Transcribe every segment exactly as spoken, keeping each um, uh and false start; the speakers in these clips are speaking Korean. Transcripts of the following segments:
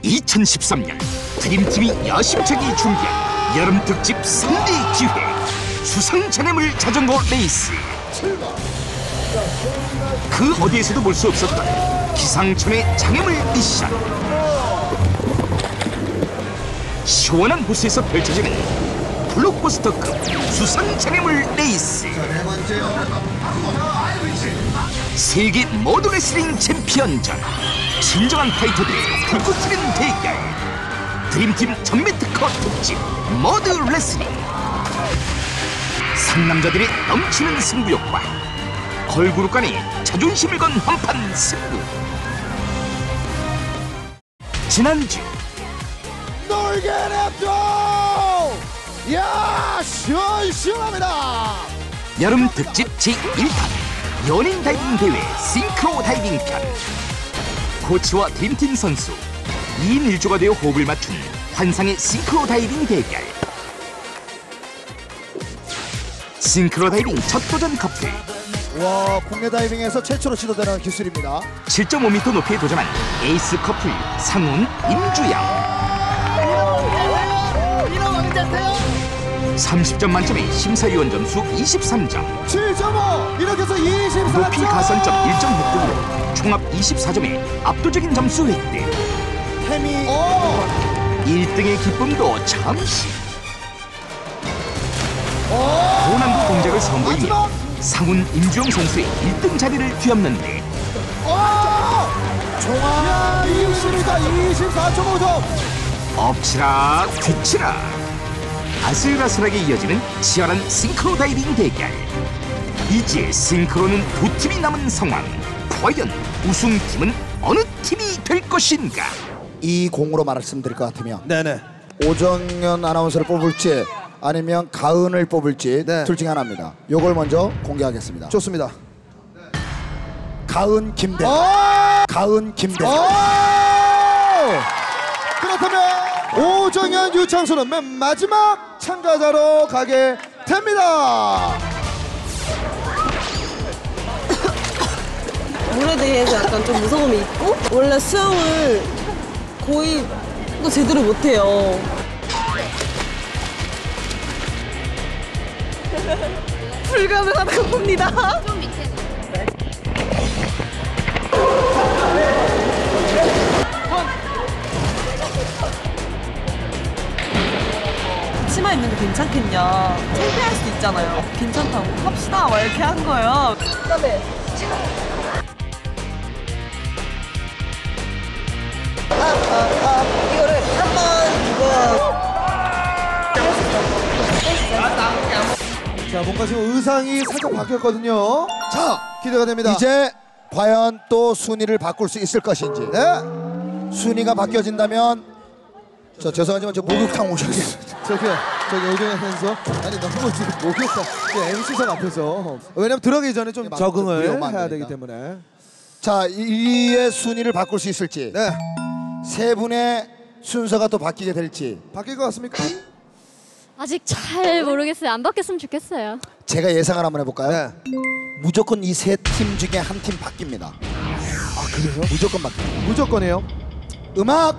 이천십삼 년 드림팀이 야심차게 준비한 여름 특집 삼 대 기획 수상자네물 자전거 레이스. 그 어디에서도 볼 수 없었던 기상천외 장애물 미션. 시원한 호수에서 펼쳐지는 블록버스터급 수상장애물 레이스. 세계 모든 레슬링 챔피언전, 진정한 파이터들의 불꽃 튀는 대결. 드림팀 전매 특허 특집 모드 레슬링. 상남자들의 넘치는 승부욕과 걸그룹 간의 자존심을 건 한판 승부. 지난주 놀게 냅둬! 야, 시원시원합니다! 여름 특집 제일 판 연인 다이빙 대회 싱크로 다이빙 편. 코치와 드림팀 선수 이 인 일 조가 되어 호흡을 맞춘 환상의 싱크로 다이빙 대결. 싱크로 다이빙 첫 도전 커플. 와, 국내 다이빙에서 최초로 시도되는 기술입니다. 칠 점 오 미터 높이에 도전한 에이스 커플 상훈, 임주영. 삼십 점 만점에 심사위원 점수 이십삼 점, 칠 점 오 이렇게 해서 이십사 점. 높이 가산점 일 점 육 등으로 총합 이십사 점에 압도적인 점수 획득. 태미 일 등의 기쁨도 잠시. 고난도 동작을 선보이며 상훈, 임주영 선수의 일 등 자리를 뒤엎는데 종합 이십이다. 이십사 점 오 점. 엎치락 뒤치락 아슬아슬하게 이어지는 치열한 싱크로 다이빙 대결. 이제 싱크로는 두 팀이 남은 상황. 과연 우승팀은 어느 팀이 될 것인가? 이 공으로 말씀드릴 것 같으면 네네. 오정연 아나운서를 뽑을지 아니면 가은을 뽑을지 네. 둘 중에 하나입니다. 요걸 먼저 공개하겠습니다. 좋습니다. 가은 김대. 가은 김대. 그렇다면 오정연 유창수는 맨 마지막 참가자로 가게 됩니다. 물에 대해서 약간 좀 무서움이 있고 원래 수영을 거의 또 제대로 못해요. 불가능하다고 봅니다. 좀 밑에. 치마 입는 게 괜찮겠냐. 창피할 수도 있잖아요. 괜찮다고 합시다 막 이렇게 한 거예요. 그다음에 아, 아, 아, 이거를 한번 이거 자, 뭔가 지금 의상이 살짝 바뀌었거든요. 자, 기대가 됩니다. 이제 과연 또 순위를 바꿀 수 있을 것인지. 네. 순위가 바뀌어진다면 저 죄송하지만 저 목욕탕 오셨습니다. 저기요, 저기 오정현 선수. 아니 너무 지금 목욕탕 엠씨석 앞에서. 왜냐면 들어가기 전에 좀 적응을 해야 되기 때문에. 자, 이의 순위를 바꿀 수 있을지. 네. 세 분의 순서가 또 바뀌게 될지. 바뀔 것 같습니까? 아직 잘 모르겠어요. 안 바뀌었으면 좋겠어요. 제가 예상을 한번 해볼까요? 네. 무조건 이 세 팀 중에 한 팀 바뀝니다. 아, 그래요? 무조건 바뀝니다. 무조건이에요. 음악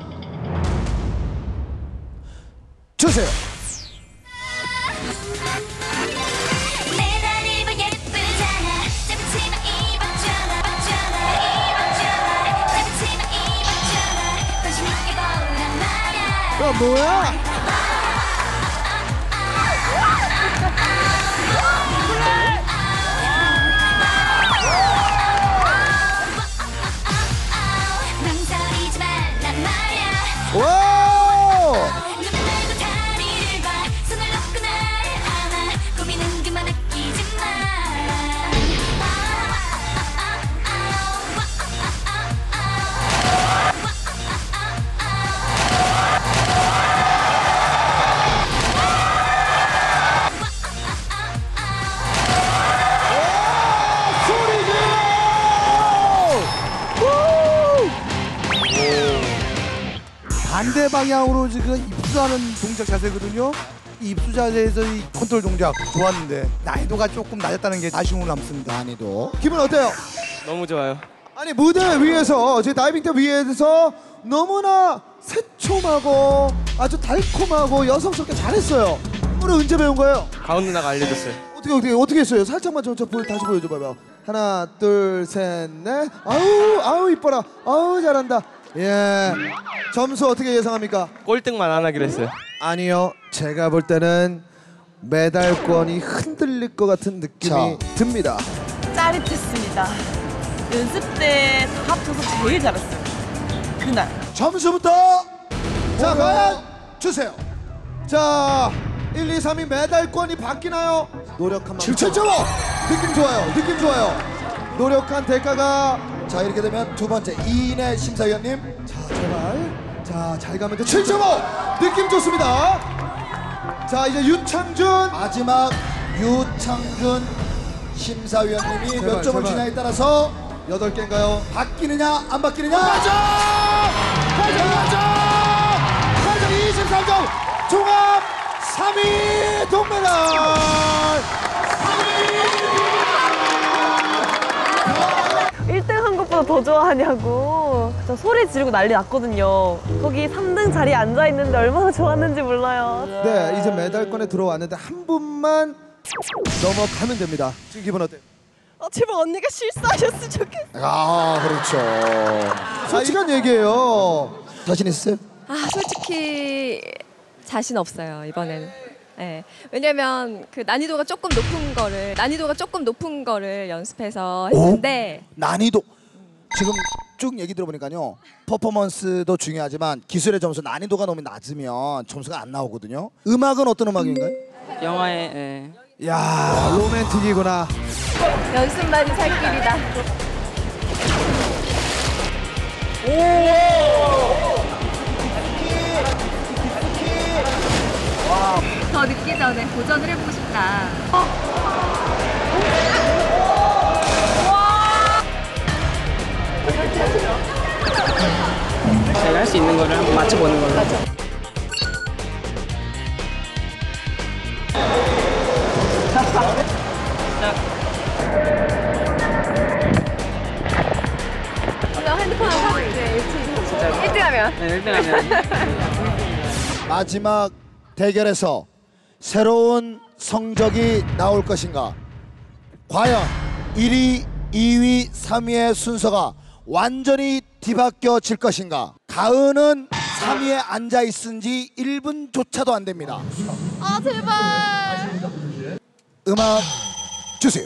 주세요. 야, 뭐야? 와! 반대 방향으로 지금 입수하는 동작 자세거든요. 이 입수 자세에서 이 컨트롤 동작 좋았는데 난이도가 조금 낮았다는 게 아쉬움을 남습니다. 난이도. 기분 어때요? 너무 좋아요. 아니 무대 위에서 제 다이빙 대 위에서 너무나 새콤하고 아주 달콤하고 여성스럽게 잘했어요. 오늘 언제 배운 거예요? 가은 누나가 알려줬어요. 어떻게 어떻게 어떻게 했어요? 살짝만 저, 저 보여 다시 보여줘 봐봐. 하나 둘 셋 넷. 아우 아우 이뻐라. 아우 잘한다. 예. 점수 어떻게 예상합니까? 꼴등만 안 하기로 했어요. 아니요. 제가 볼 때는 메달권이 흔들릴 것 같은 느낌이 듭니다. 짜릿했습니다. 연습 때 다 합쳐서 제일 잘했어요. 그날. 점수부터 자 과연 주세요. 자 일, 이, 삼 위 메달권이 바뀌나요? 노력한 만큼 칠 점 오 느낌 좋아요. 느낌 좋아요. 노력한 대가가 자 이렇게 되면 두 번째 이인의 심사위원님 자 제발 자 잘 가면 돼. 칠 점 오 느낌 좋습니다. 자 이제 유창준 마지막 유창준 심사위원님이 제발, 몇 점을 제발. 주냐에 따라서 여덟 개인가요? 바뀌느냐 안 바뀌느냐? 가자! 가자! 가자! 가자! 이십삼 점 종합 삼 위 동메달! 일 등 한 것보다 더 좋아하냐고. 저 소리 지르고 난리 났거든요. 거기 삼 등 자리에 앉아 있는데 얼마나 좋았는지 몰라요. 네, 이제 메달권에 들어왔는데 한 분만 넘어가면 됩니다. 지금 기분 어때요? 아, 제발 언니가 실수하셨으면 좋겠어. 아, 그렇죠. 솔직한 얘기예요. 자신 있으세요? 아 솔직히 자신 없어요 이번에는. 네. 왜냐면 그 난이도가 조금 높은 거를 난이도가 조금 높은 거를 연습해서 했는데 난이도 지금 쭉 얘기 들어보니까요 퍼포먼스도 중요하지만 기술의 점수 난이도가 너무 낮으면 점수가 안 나오거든요. 음악은 어떤 음악인가요? 영화에 예. 야 로맨틱이구나. 연습만이 살 길이다. 더 늦기 전에 도전을 해보고 싶다. 제가 할 수 있는 거를 한번 맞춰보는 걸로. 나 핸드폰 하고 이제 일 등 하면. 네, 일 등 하면. 마지막 대결에서 새로운 성적이 나올 것인가? 과연 일 위, 이 위, 삼 위의 순서가 완전히 뒤바뀌어질 것인가? 가은은 삼 위에 앉아 있은 지 일 분조차도 안 됩니다. 아 제발. 음악 주세요.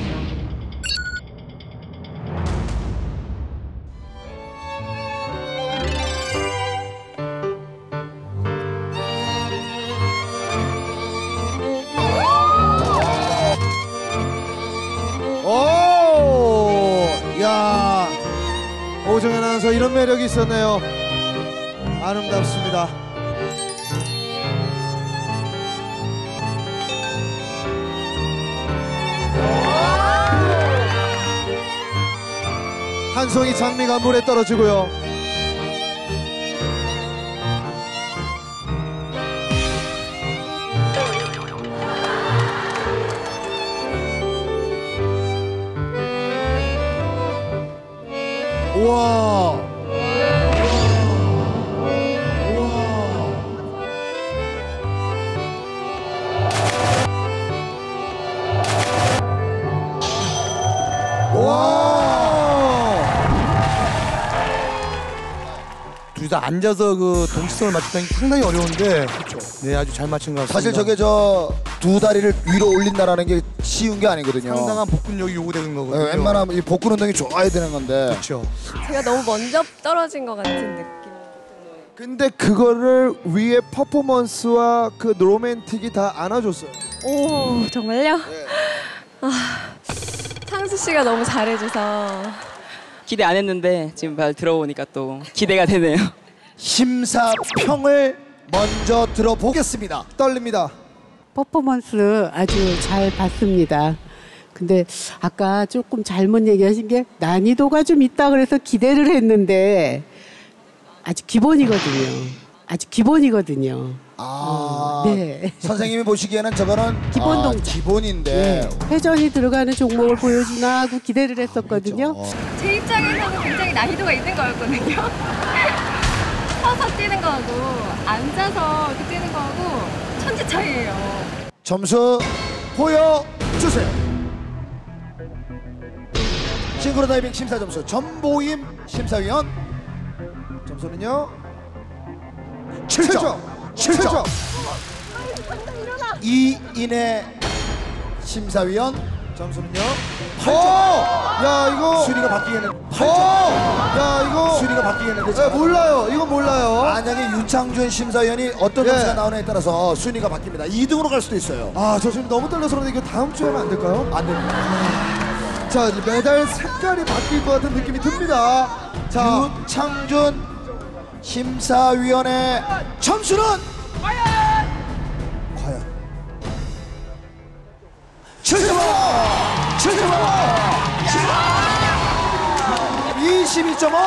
오, 야, 오정현 아나운서 이런 매력이 있었네요. 아름답습니다. 한 송이 장미가 물에 떨어지고요. 우와. 둘 다 앉아서 그 동시성을 맞추다는 게 상당히 어려운데 그렇죠. 네 아주 잘 맞춘 것 같습니다. 사실 저게 저 두 다리를 위로 올린다라는 게 쉬운 게 아니거든요. 상당한 복근력이 요구되는 거거든요. 네, 웬만하면 이 복근 운동이 좋아야 되는 건데. 그렇죠. 제가 너무 먼저 떨어진 것 같은 느낌. 근데 그거를 위에 퍼포먼스와 그 로맨틱이 다 안아줬어요. 오 정말요? 아 상수 씨가 너무 잘해줘서. 기대 안 했는데 지금 말 들어보니까 또 기대가 되네요. 심사평을 먼저 들어보겠습니다. 떨립니다. 퍼포먼스 아주 잘 봤습니다. 근데 아까 조금 잘못 얘기하신 게 난이도가 좀 있다 그래서 기대를 했는데 아주 기본이거든요. 아주 기본이거든요. 아, 네. 선생님이 보시기에는 저거는 기본 아, 동작. 기본인데. 네. 회전이 들어가는 종목을 보여주나 하고 기대를 했었거든요. 그렇죠. 제 입장에서는 굉장히 난이도가 있는 거였거든요. 서서 뛰는 거하고 앉아서 이렇게 뛰는 거하고 천지 차이예요. 점수 보여주세요. 싱크로다이빙 심사 점수 전보임 심사위원 점수는요 칠 점. 칠 점. 이인의 심사위원 점수는요 팔 점. 야 이거 순위가 바뀌겠는데 팔 점. 야 이거 순위가 바뀌겠는데 네, 몰라요. 이거 몰라요. 만약에 유창준 심사위원이 어떤 예. 점수가 나오냐에 따라서 순위가 바뀝니다. 이 등으로 갈 수도 있어요. 아, 저 지금 너무 떨려서 그런데 이거 다음 주에 하면 안 될까요? 안 됩니다. 자, 메달 색깔이 바뀔 것 같은 느낌이 듭니다. 자, 유창준 심사위원의 점수는 과연 칠 점. 칠 점. 이십이 점 오.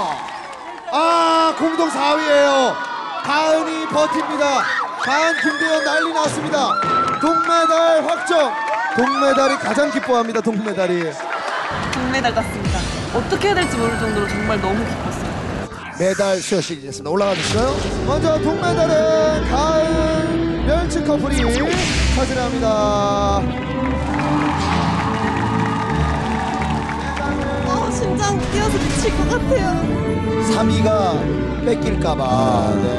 아, 공동 사 위예요. 가은이 버팁니다. 가은 김대현 난리 났습니다. 동메달 확정. 동메달이 가장 기뻐합니다. 동메달이. 금메달 땄습니다. 어떻게 해야 될지 모를 정도로 정말 너무 기뻤어요. 메달 수여식이 됐습니다. 올라가 주시고요. 먼저 동메달은 가은 멸치 커플이 차지합니다. 어, 심장 뛰어서 미칠 것 같아요. 삼 위가 뺏길까봐 네.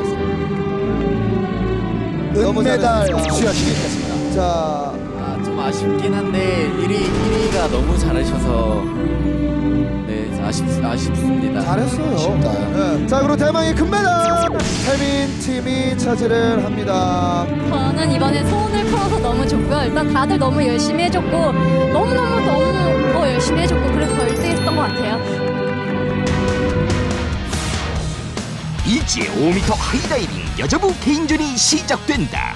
은메달 수여식이 됐습니다. 자, 아, 좀 아쉽긴 한데 일 위, 일 위가 너무 잘하셔서 네, 아쉽, 아쉽습니다. 잘했어요. 아쉽다. 네. 자, 그리고 대망의 금메달 태민 팀이 차지를 합니다. 저는 이번에 소원을 풀어서 너무 좋고요. 일단 다들 너무 열심히 해줬고 너무너무 너무 더 열심히 해줬고 그래서 더 일 등 했던 것 같아요. 이제 오 미터 하이다이빙 여자부 개인전이 시작된다.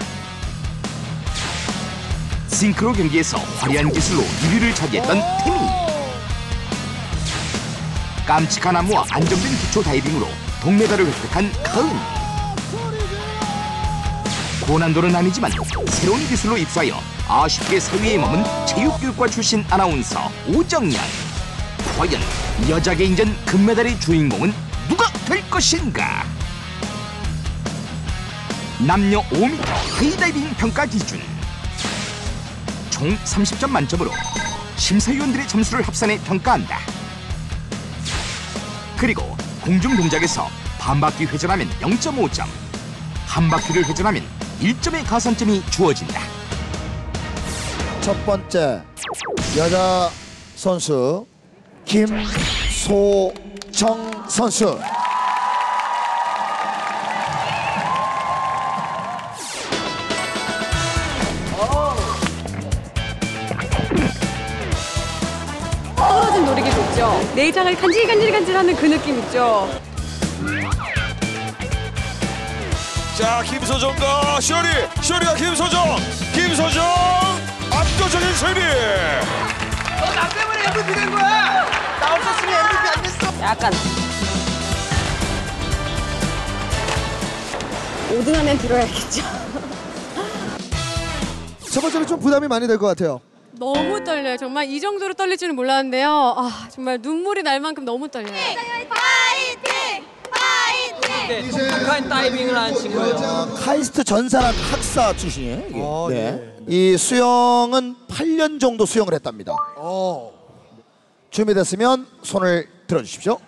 싱크로 경기에서 화려한 기술로 일 위를 차지했던 태민이, 깜찍한 안무와 안정된 기초 다이빙으로 동메달을 획득한 가은, 고난도는 아니지만 새로운 기술로 입수하여 아쉽게 사 위에 머문 체육교육과 출신 아나운서 오정연. 과연 여자 개인전 금메달의 주인공은 누가 될 것인가? 남녀 오 미터 하이다이빙 평가 기준 총 삼십 점 만점으로 심사위원들의 점수를 합산해 평가한다. 그리고 공중 동작에서 반바퀴 회전하면 영 점 오 점, 한 바퀴를 회전하면 일 점의 가산점이 주어진다. 첫 번째 여자 선수 김소정 선수. 떨어진 놀이기구 있죠? 내장을 간질간질간질하는 그 느낌 있죠? 자, 김소정과 쇼리, 쇼리가 김소정, 김소정 압도적인 승리. 너 나 때문에 엠브이피 된 거야. 나 없었으면 엠브이피 안 됐어. 약간 오 등 안에 들어야겠죠. 첫 번째는 좀 부담이 많이 될 것 같아요. 너무 떨려요. 정말 이 정도로 떨릴 줄은 몰랐는데요. 아, 정말 눈물이 날 만큼 너무 떨려요. 파이팅! 파이팅! 독특한 다이빙을 하는 친구예요. 카이스트 전산학 학사 출신이에요. 이게. 어, 네. 이 수영은 팔 년 정도 수영을 했답니다. 어. 준비됐으면 손을 들어주십시오.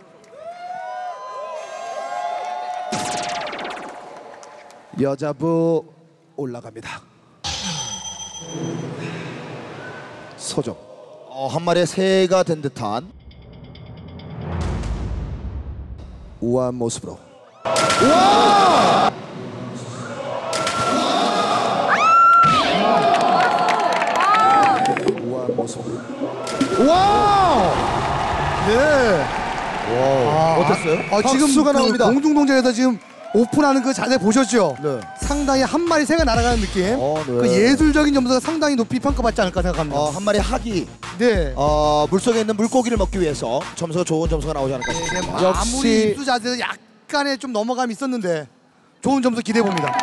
여자부 올라갑니다. 소정. 어, 한 마리의 새가 된 듯한 우아한 모습으로. 우와! 우아한 모습으로. 와! 네. 와. 어땠어요? 아, 지금 박수가 그 나옵니다. 공중 동작에서 지금 오픈하는 그 자세 보셨죠? 네. 상당히 한 마리 새가 날아가는 느낌. 어, 네. 그 예술적인 점수가 상당히 높이 평가받지 않을까 생각합니다. 어, 한 마리 학이 네. 어, 물속에 있는 물고기를 먹기 위해서 점수가 좋은 점수가 나오지 않을까 싶습니다. 네, 아무리 입수 자세에서 약간의 좀 넘어감이 있었는데 좋은 점수 기대해 봅니다.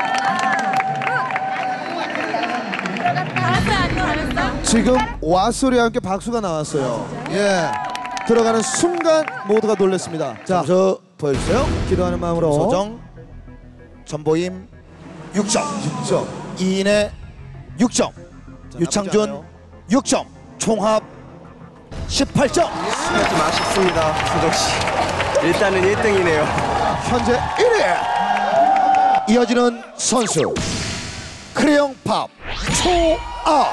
지금 와소리와 함께 박수가 나왔어요. 예. 들어가는 순간 모두가 놀랐습니다. 자, 점수 보여주세요. 기도하는 마음으로. 김소정, 전보임 육 점. 육 점. 이인의 육 점. 자, 유창준 육 점. 총합 십팔 점. 좀 아쉽습니다, 소정 씨. 일단은 일 등이네요. 현재 일 위. 이어지는 선수 크레용 팝 초아.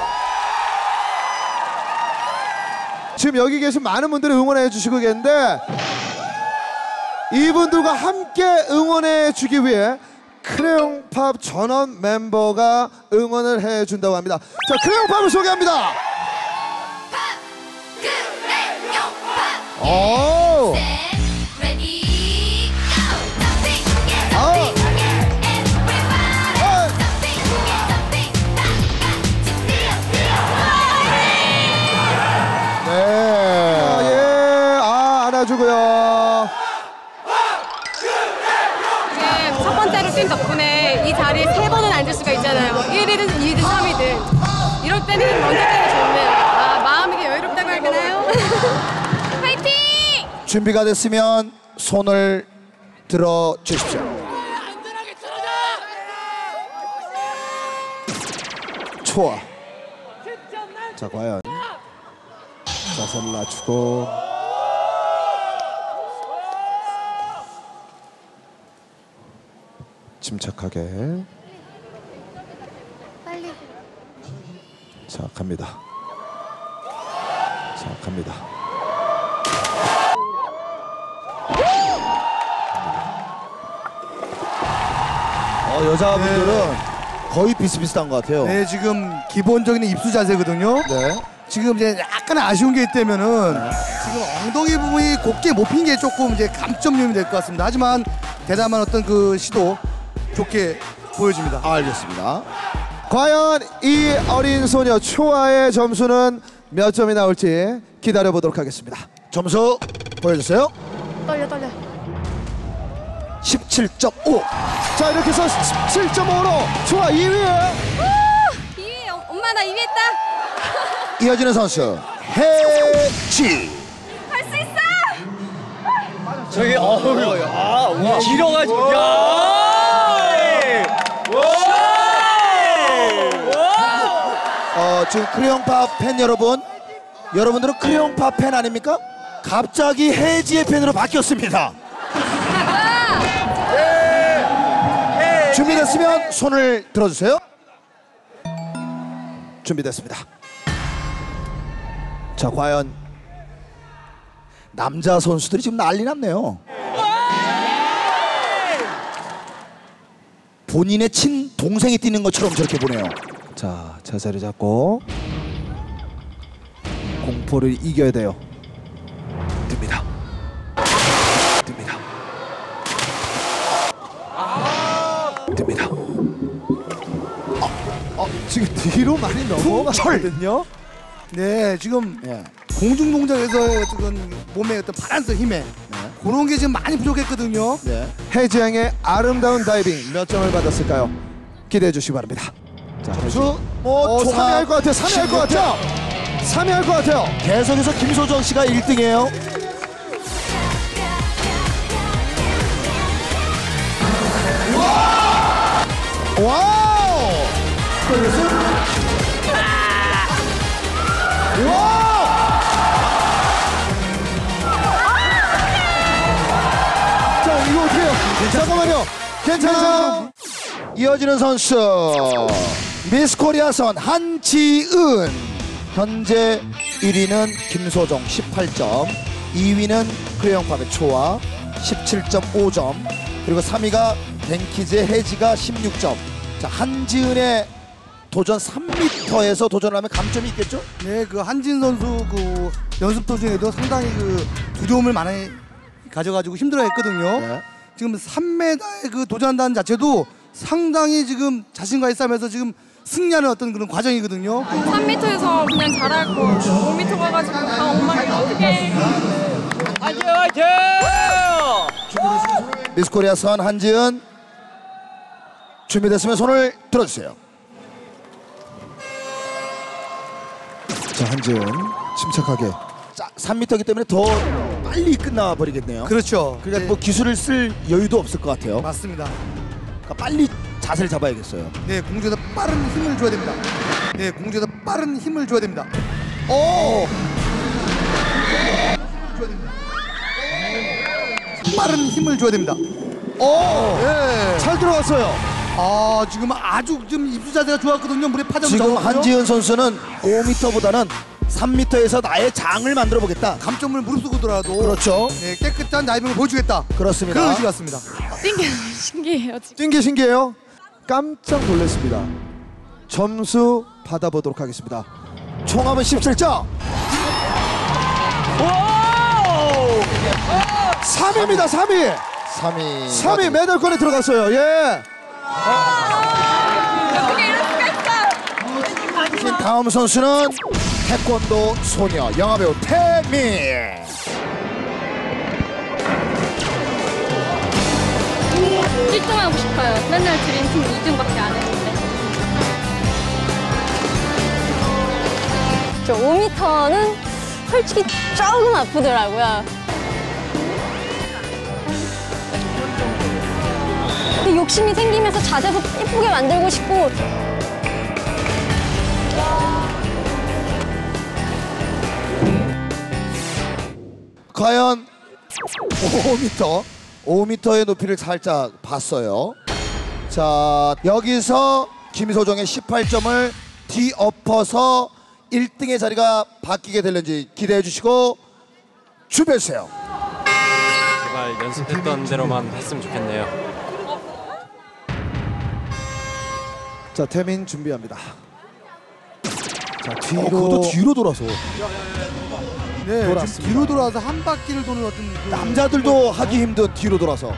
지금 여기 계신 많은 분들이 응원해 주시고 계신데 이분들과 함께 응원해 주기 위해 크레용 팝 전원 멤버가 응원을 해 준다고 합니다. 자, 크레용 팝을 소개합니다. 오. 주고요. 네, 첫 번째로 뛴 덕분에 이 자리에 세 번은 앉을 수가 있잖아요. 일 위든 이 위든 삼 위든. 이럴 때는 먼저 뛰는 게 좋네요. 아, 마음이 여유롭다고 해야 되나요? 파이팅! 준비가 됐으면 손을 들어 주십시오. 좋아. 자, 과연 자세를 낮추고 침착하게. 빨리. 자, 갑니다. 자, 갑니다. 어, 여자분들은 거의 비슷비슷한 것 같아요. 네, 지금 기본적인 입수 자세거든요. 네. 지금 이제 약간 아쉬운 게 있다면은 지금 엉덩이 부분이 곱게 못 핀 게 조금 이제 감점점이 될 것 같습니다. 하지만 대담한 어떤 그 시도 좋게 보여집니다. 알겠습니다. 과연 이 어린 소녀 초아의 점수는 몇 점이 나올지 기다려 보도록 하겠습니다. 점수 보여주세요. 떨려 떨려. 십칠 점 오. 자, 이렇게 해서 십칠 점 오로 초아 이 위에. 이 위, 엄마 나 이 위 했다. 이어지는 선수 해지. 할 수 있어. 저기 어우, 아, 와, 길어가지고. 야! 어, 지금 크레용팝 팬 여러분, 여러분들은 크레용팝 팬 아닙니까? 갑자기 해지의 팬으로 바뀌었습니다. 준비됐으면 손을 들어주세요. 준비됐습니다. 자, 과연 남자 선수들이 지금 난리 났네요. 본인의 친 동생이 뛰는 것처럼 저렇게 보네요. 자, 자세를 잡고 공포를 이겨야 돼요. 듭니다. 듭니다. 듭니다. 어, 어, 지금 뒤로 많이 넘어갔거든요. 네, 지금 예. 공중 동작에서 지금 몸의 어떤 바란스 힘에 네. 그런 게 지금 많이 부족했거든요. 네. 해지 양의 아름다운 다이빙 몇 점을 받았을까요? 기대해 주시기 바랍니다. 자, 점수 뭐 어, 삼 위 할 것 같아요. 삼 위 할 것 같아요. 삼 위 할 것 같아요. 계속해서 김소정 씨가 일 등이에요. 와우! 와우! 자, 이거 어떻게 해요? 잠깐만요. 괜찮아요. 이어지는 선수 미스 코리아선 한지은. 현재 일 위는 김소정 십팔 점, 이 위는 크레용팝의 초아 십칠 점 오 점, 그리고 삼 위가 뱅키즈의 해지가 십육 점. 자, 한지은의 도전 삼 미터에서 도전을 하면 감점이 있겠죠? 네, 그 한진 선수 그 연습 도중에도 상당히 그 두려움을 많이 가져가지고 힘들어했거든요. 네. 지금 삼 미터에 그 도전한다는 자체도 상당히 지금 자신과의 싸움에서 지금 승리하는 어떤 그런 과정이거든요. 삼 미터에서 그냥 잘할 거 오 미터 가가지고 다 엉망이 어떡해. 화이팅, 화이팅! 미스 코리아선 한지은 준비됐으면 손을 들어주세요. 자, 한지은 침착하게. 자, 삼 미터이기 때문에 더 빨리 끝나버리겠네요. 그렇죠. 그러니까 네. 뭐 기술을 쓸 여유도 없을 것 같아요. 맞습니다. 그러니까 빨리 자세를 잡아야겠어요. 네, 공중에서 빠른 힘을 줘야 됩니다. 네, 공중에서 빠른 힘을 줘야 됩니다. 오! 빠른 힘을 줘야 됩니다. 오! 네. 잘 들어갔어요. 아, 지금 아주 좀 입수 자세가 좋았거든요. 물에 파장 지금 잡았고요. 한지은 선수는 오 미터보다는 삼 미터에서 나의 장을 만들어 보겠다. 감점을 무릅쓰고 더라도 그렇죠. 네, 깨끗한 다이빙을 보여주겠다. 그렇습니다. 그런 의지 같습니다. 뛴 게 신기해요 지금. 뛴 게 신기해요. 깜짝 놀랐습니다. 점수 받아보도록 하겠습니다. 총합은 십칠 점. 삼 위입니다. 삼 위. 삼 위. 삼 위 메달권에 들어갔어요. 예. 다음 선수는 태권도 소녀 영화배우 태미. 일 등 하고 싶어요. 맨날 드림팀 이 등밖에 안 했는데. 저 오 미터는 솔직히 조금 아프더라고요. 근데 욕심이 생기면서 자세도 예쁘게 만들고 싶고. 과연 오 미터 오 미터의 높이를 살짝 봤어요. 자, 여기서 김소정의 십팔 점을 뒤엎어서 일 등의 자리가 바뀌게 될는지 기대해 주시고 준비해 주세요. 제발 연습했던 대로만 했으면 좋겠네요. 자, 태민 준비합니다. 자, 뒤로. 어, 그것도 뒤로 돌아서. 네, 지금 돌았습니다. 뒤로 돌아서 한 바퀴를 도는 어떤 그 남자들도 하기 힘든 뒤로 돌아서.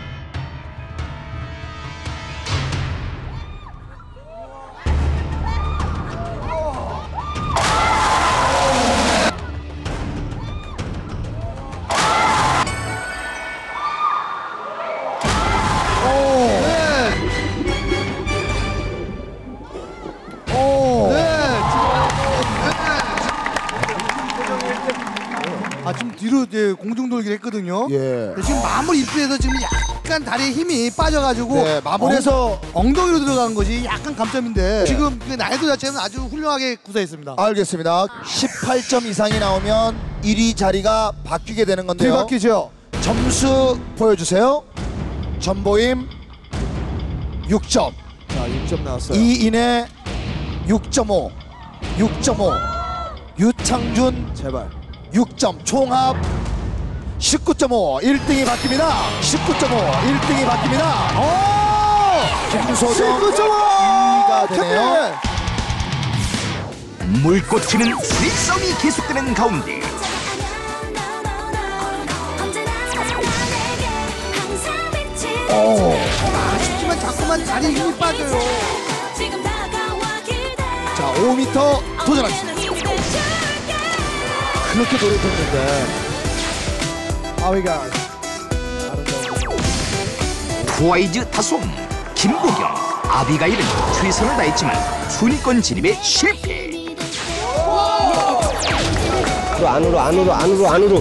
아, 지금 뒤로 이제 공중 돌기를 했거든요. 예. 네, 지금 마무리 입수에서 지금 약간 다리에 힘이 빠져가지고 네, 마무리해서 엉, 엉덩이로 들어간 것이 약간 감점인데 지금 그 난이도 자체는 아주 훌륭하게 구사했습니다. 알겠습니다. 십팔 점 이상이 나오면 일 위 자리가 바뀌게 되는 건데요. 뒤바뀌죠. 점수 보여주세요. 전보임 육 점. 자, 육 점 나왔어요. 이인의 육 점 오. 육 점 오. 유창준 제발. 육 점. 총합 십구 점 오. 일 등이 바뀝니다. 십구 점 오. 일 등이 바뀝니다. 오! 김소정 십구 점 오. 이 위가 되네요. 물꽃 튀는 스윗썸이 계속되는 가운데 오. 아쉽지만 자꾸만 다리에 힘이 빠져요. 자, 오 미터 도전하겠습니다. 그렇게 노력했는데 아위가 트와이즈 타솜 김보경 아비가일은 최선을 다했지만 순위권 진입에 실패. 안으로 안으로 안으로 안으로.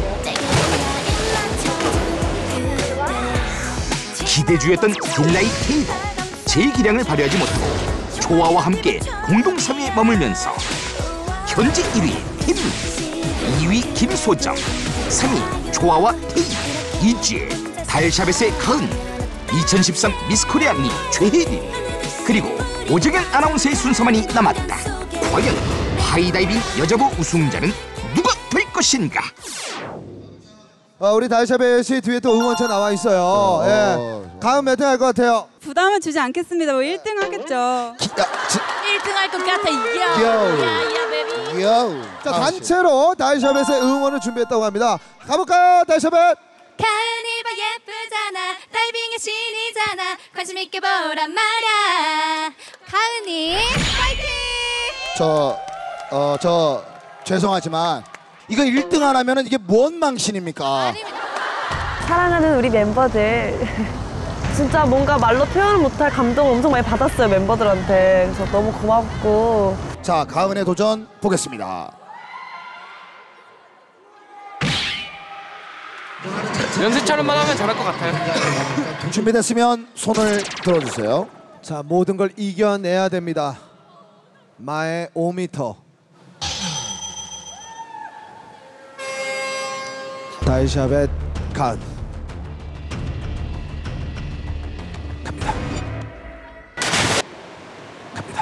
기대주였던 딜라이 테이도 제기량을 발휘하지 못하고 조아와 함께 공동 삼 위에 머물면서 현재 일 위 태민, 이 위 김소정, 삼 위 조아와 테이, 이지혜, 달샤벳의 가은, 이천십삼 미스코리아 미 최혜린, 그리고 오정현 아나운서의 순서만이 남았다. 과연 하이다이빙 여자부 우승자는 누가 될 것인가? 어, 우리 달샤벳이 뒤에 또 응원차 나와 있어요. 어, 예. 다음 몇 등 할 것 같아요? 부담은 주지 않겠습니다. 뭐 일 등 하겠죠. 기, 야, 지, 일 등 할 것 같아. 귀여워. 귀여워. 자, 단체로 달샤벳의 응원을 준비했다고 합니다. 가볼까요, 달샤벳? 가은이 봐 예쁘잖아 다이빙의 신이잖아 관심 있게 보란 말야 가은이 파이팅 저, 어, 저 죄송하지만 이거 일 등 안 하면은 이게 뭔 망신입니까? 사랑하는 우리 멤버들 진짜 뭔가 말로 표현을 못할 감동을 엄청 많이 받았어요 멤버들한테. 그래서 너무 고맙고. 자, 가은의 도전 보겠습니다. 연습처럼만 하면 잘할 것 같아요. 준비됐으면 손을 들어주세요. 자, 모든 걸 이겨내야 됩니다. 마의 오 미터. 다이샤벳 간. 갑니다. 갑니다.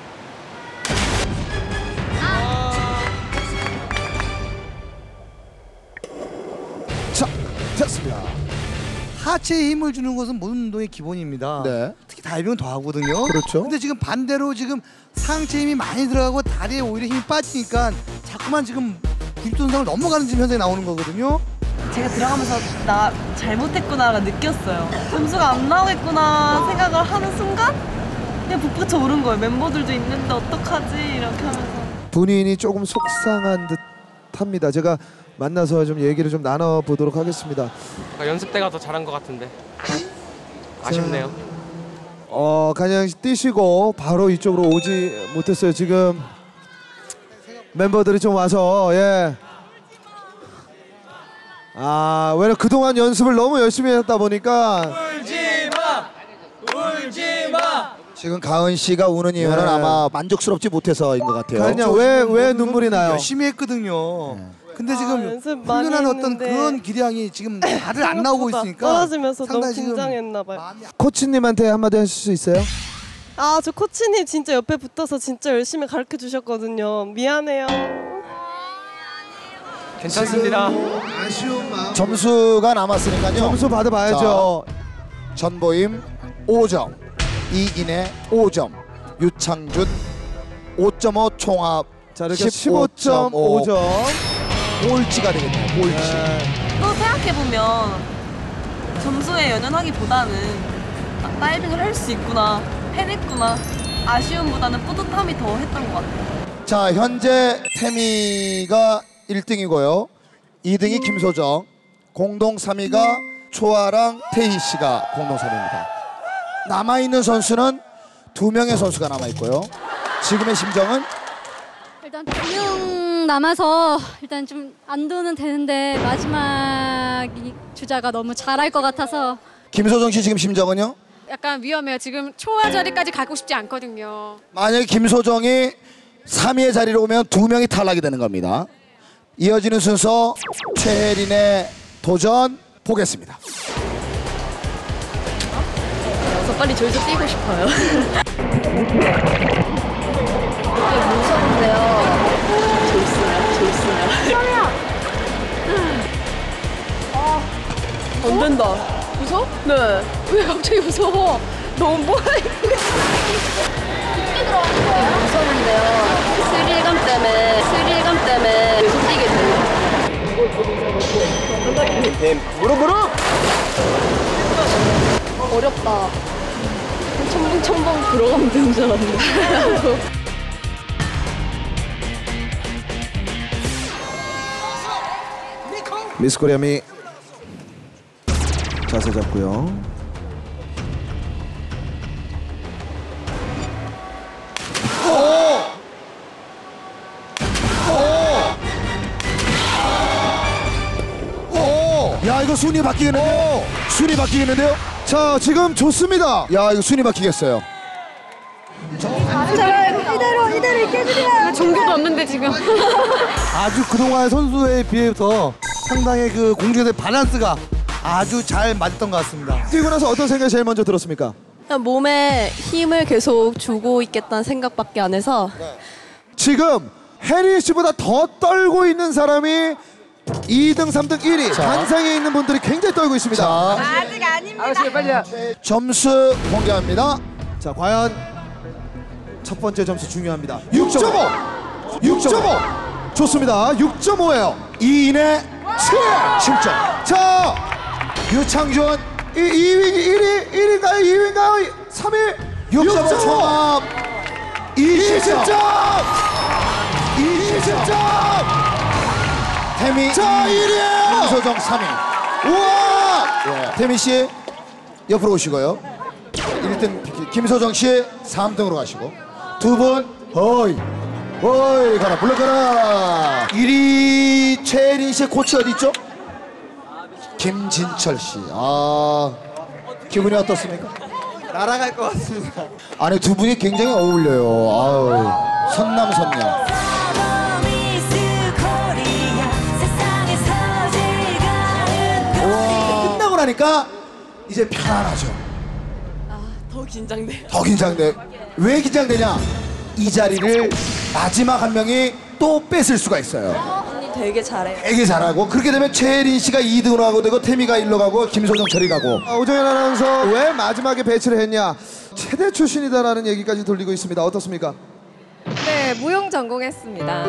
자, 됐습니다. 하체에 힘을 주는 것은 모든 운동의 기본입니다. 네. 특히 다이빙은 더 하거든요. 그렇죠. 근데 지금 반대로 지금 상체 힘이 많이 들어가고 다리에 오히려 힘이 빠지니까 자꾸만 지금 구십도 상을 넘어가는 지금 현상이 나오는 거거든요. 제가 들어가면서 나 잘못했구나가 느꼈어요. 점수가 안 나오겠구나 생각을 하는 순간 그냥 북받쳐 오른 거예요. 멤버들도 있는데 어떡하지 이렇게 하면서. 본인이 조금 속상한 듯합니다. 제가 만나서 좀 얘기를 좀 나눠보도록 하겠습니다. 연습 때가 더 잘한 것 같은데 아쉽네요. 어, 간양 씨 뛰시고 바로 이쪽으로 오지 못했어요. 지금 멤버들이 좀 와서 예. 아, 왜냐면 그동안 연습을 너무 열심히 했다 보니까 울지마! 울지마! 지금 가은 씨가 우는 이유는 네. 아마 만족스럽지 못해서인 것 같아요. 간양 왜 왜 눈물이 나요? 열심히 했거든요. 네. 근데 아, 지금 연습 많이 훈련한 어떤 했는데 그런 기량이 지금 다들 안 나오고 있으니까 떨어지면서 너무 상당히 지금 긴장했나 봐요. 코치님한테 한마디 하실 수 있어요? 아, 저 코치님 진짜 옆에 붙어서 진짜 열심히 가르쳐 주셨거든요. 미안해요. 괜찮습니다. 점수가 남았으니까요. 점수 받아봐야죠. 자, 전보임 오 점, 이인혜 오 점, 유창준 오 점 오 총합 자, 이렇게 십오 점 오 점. 꼴찌가 되겠네요. 꼴찌. 네. 또 생각해보면 점수에 연연하기보다는 아, 다이빙을 할 수 있구나, 해냈구나, 아쉬움보다는 뿌듯함이 더 했던 것 같아요. 자, 현재 태미가 일 등이고요. 이 등이 김소정, 공동 삼 위가 초아랑 태희 씨가 공동 삼 위입니다. 남아있는 선수는 두 명의 선수가 남아있고요. 지금의 심정은? 일단 두 명 남아서 일단 좀 안도는 되는데 마지막 이 주자가 너무 잘할 것 같아서 김소정 씨 지금 심정은요? 약간 위험해요. 지금 초아 자리까지 가고 싶지 않거든요. 만약에 김소정이 삼 위의 자리로 오면 두 명이 탈락이 되는 겁니다. 이어지는 순서 최혜린의 도전 보겠습니다. 그래서 빨리 저기서 뛰고 싶어요. 무서운데요. 좋습니다. 좋습니다. 안 된다. 무서워? 네. 왜 갑자기 무서워? 너무 뭐야 이게. 깊게 들어가는 거예요? 무서운데요. 스릴감 때문에 스릴감 때문에 계속 뛰게 돼요. 무릎 무릎! 어렵다. 첨벙첨벙 들어가면 되는 줄 알았는데. 미스 코리아미 자세 잡고요. 야, 이거 순위 바뀌겠는데요? 순위 바뀌겠는데요? 자, 지금 좋습니다. 야, 이거 순위 바뀌겠어요. 이대로 이대로 있게 해주세요. 종교도 없는데 지금. 아주 그동안 선수에 비해서 상당히 그 공중에서의 밸런스가 아주 잘 맞았던 것 같습니다. 뛰고 나서 어떤 생각이 제일 먼저 들었습니까? 그냥 몸에 힘을 계속 주고 있겠다는 생각밖에 안 해서 지금 혜리 씨보다 더 떨고 있는 사람이 이 등, 삼 등, 일 위 단상에 있는 분들이 굉장히 떨고 있습니다. 자, 아직 아닙니다. 아저씨 빨리야. 점수 공개합니다. 자, 과연 첫 번째 점수 중요합니다. 육 점 오! 육 점 오! 좋습니다. 육 점 오예요. 이인혜 칠 점. 자, 유창준 이, 이 위, 일 위, 일 위인가요? 이 위인가요? 삼 위? 육 점 오 총합 이십 점. 이십 점! 태미 자, 일 위예요! 김소정 삼 위. 우와! 예, 태미 씨 옆으로 오시고요. 일 등 김소정 씨 삼 등으로 가시고 두 분 어이 어이 가라 물러가라. 일 위 최혜린 씨 코치 어디 있죠? 김진철 씨. 아, 기분이 어떻습니까? 날아갈 것 같습니다. 아니 두 분이 굉장히 어울려요. 아유, 선남선녀. 와, 끝나고 나니까 이제 편안하죠. 더 긴장돼요. 더 긴장돼. 왜 긴장되냐? 이 자리를 마지막 한 명이 또 뺏을 수가 있어요. 언니 되게 잘해요. 되게 잘하고 그렇게 되면 최혜린 씨가 이 등으로 하고 되고 태미가 일로 가고 김소정 저리 가고. 아, 오정현 아나운서 왜 마지막에 배치를 했냐? 체대 출신이다라는 얘기까지 돌리고 있습니다. 어떻습니까? 네, 무용 전공했습니다.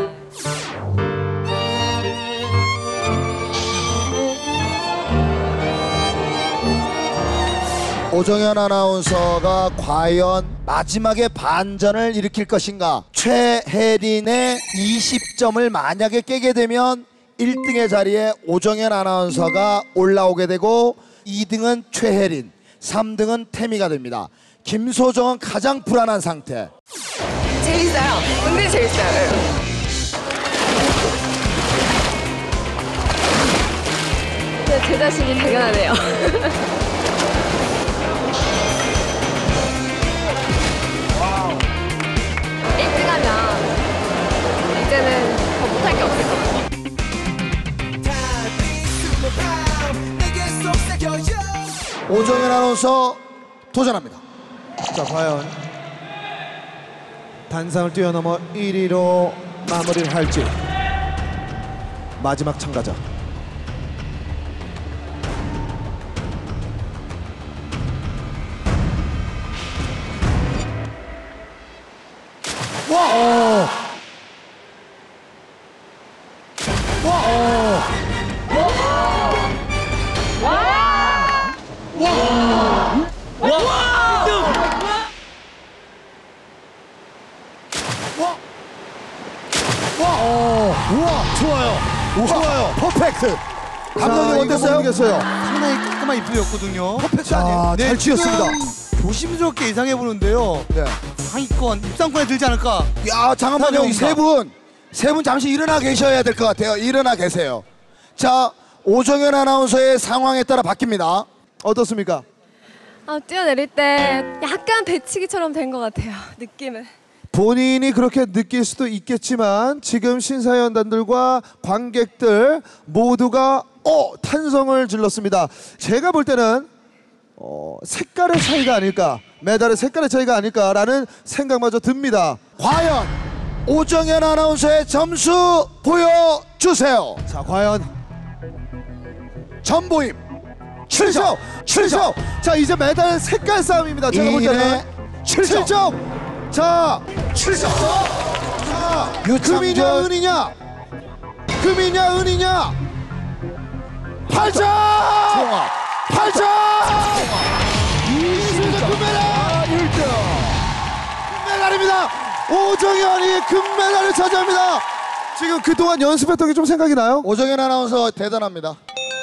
오정현 아나운서가 과연 마지막에 반전을 일으킬 것인가? 최혜린의 이십 점을 만약에 깨게 되면 일 등의 자리에 오정현 아나운서가 올라오게 되고 이 등은 최혜린, 삼 등은 태미가 됩니다. 김소정은 가장 불안한 상태. 재밌어요. 은근히 재밌어요. 네, 제 자신이 대견하네요. 일 등 하면 이제는 더 못할 게 없을 것 같아요. 오정현 아나운서 도전합니다. 자, 과연 단상을 뛰어넘어 일 위로 마무리를 할지. 마지막 참가자. 와! 어. 와! 어. 와! 와! 와! 일 등! 와! 와! 어. 우와, 좋아요. 우와, 좋아요. 퍼펙트. 감독님 어땠어요? 모르겠어요. 상당히 깔끔한 입술이었거든요. 퍼펙트 아니에요? 네, 잘 지었습니다. 조심스럽게 예상해 보는데요. 네. 상위권, 입상권에 들지 않을까? 야, 잠깐만요. 이 세 분, 세 분 잠시 일어나 계셔야 될 것 같아요. 일어나 계세요. 자, 오정현 아나운서의 상황에 따라 바뀝니다. 어떻습니까? 아, 뛰어내릴 때 약간 배치기처럼 된 것 같아요. 느낌은. 본인이 그렇게 느낄 수도 있겠지만 지금 심사위원단들과 관객들 모두가 어 탄성을 질렀습니다. 제가 볼 때는 어, 색깔의 차이가 아닐까, 메달의 색깔의 차이가 아닐까라는 생각마저 듭니다. 과연 오정현 아나운서의 점수 보여주세요. 자, 과연 전보임 칠 점! 칠 점! 자, 이제 메달 색깔 싸움입니다. 제가 볼 때는 칠 점! 자, 칠 점! 자, 금이냐 은이냐? 금이냐 은이냐? 팔 점! 팔 점! 이수정 금메달! 일 등! 금메달입니다! 오정현이 금메달을 차지합니다! 지금 그동안 연습했던 게 좀 생각이 나요? 오정현 아나운서 대단합니다.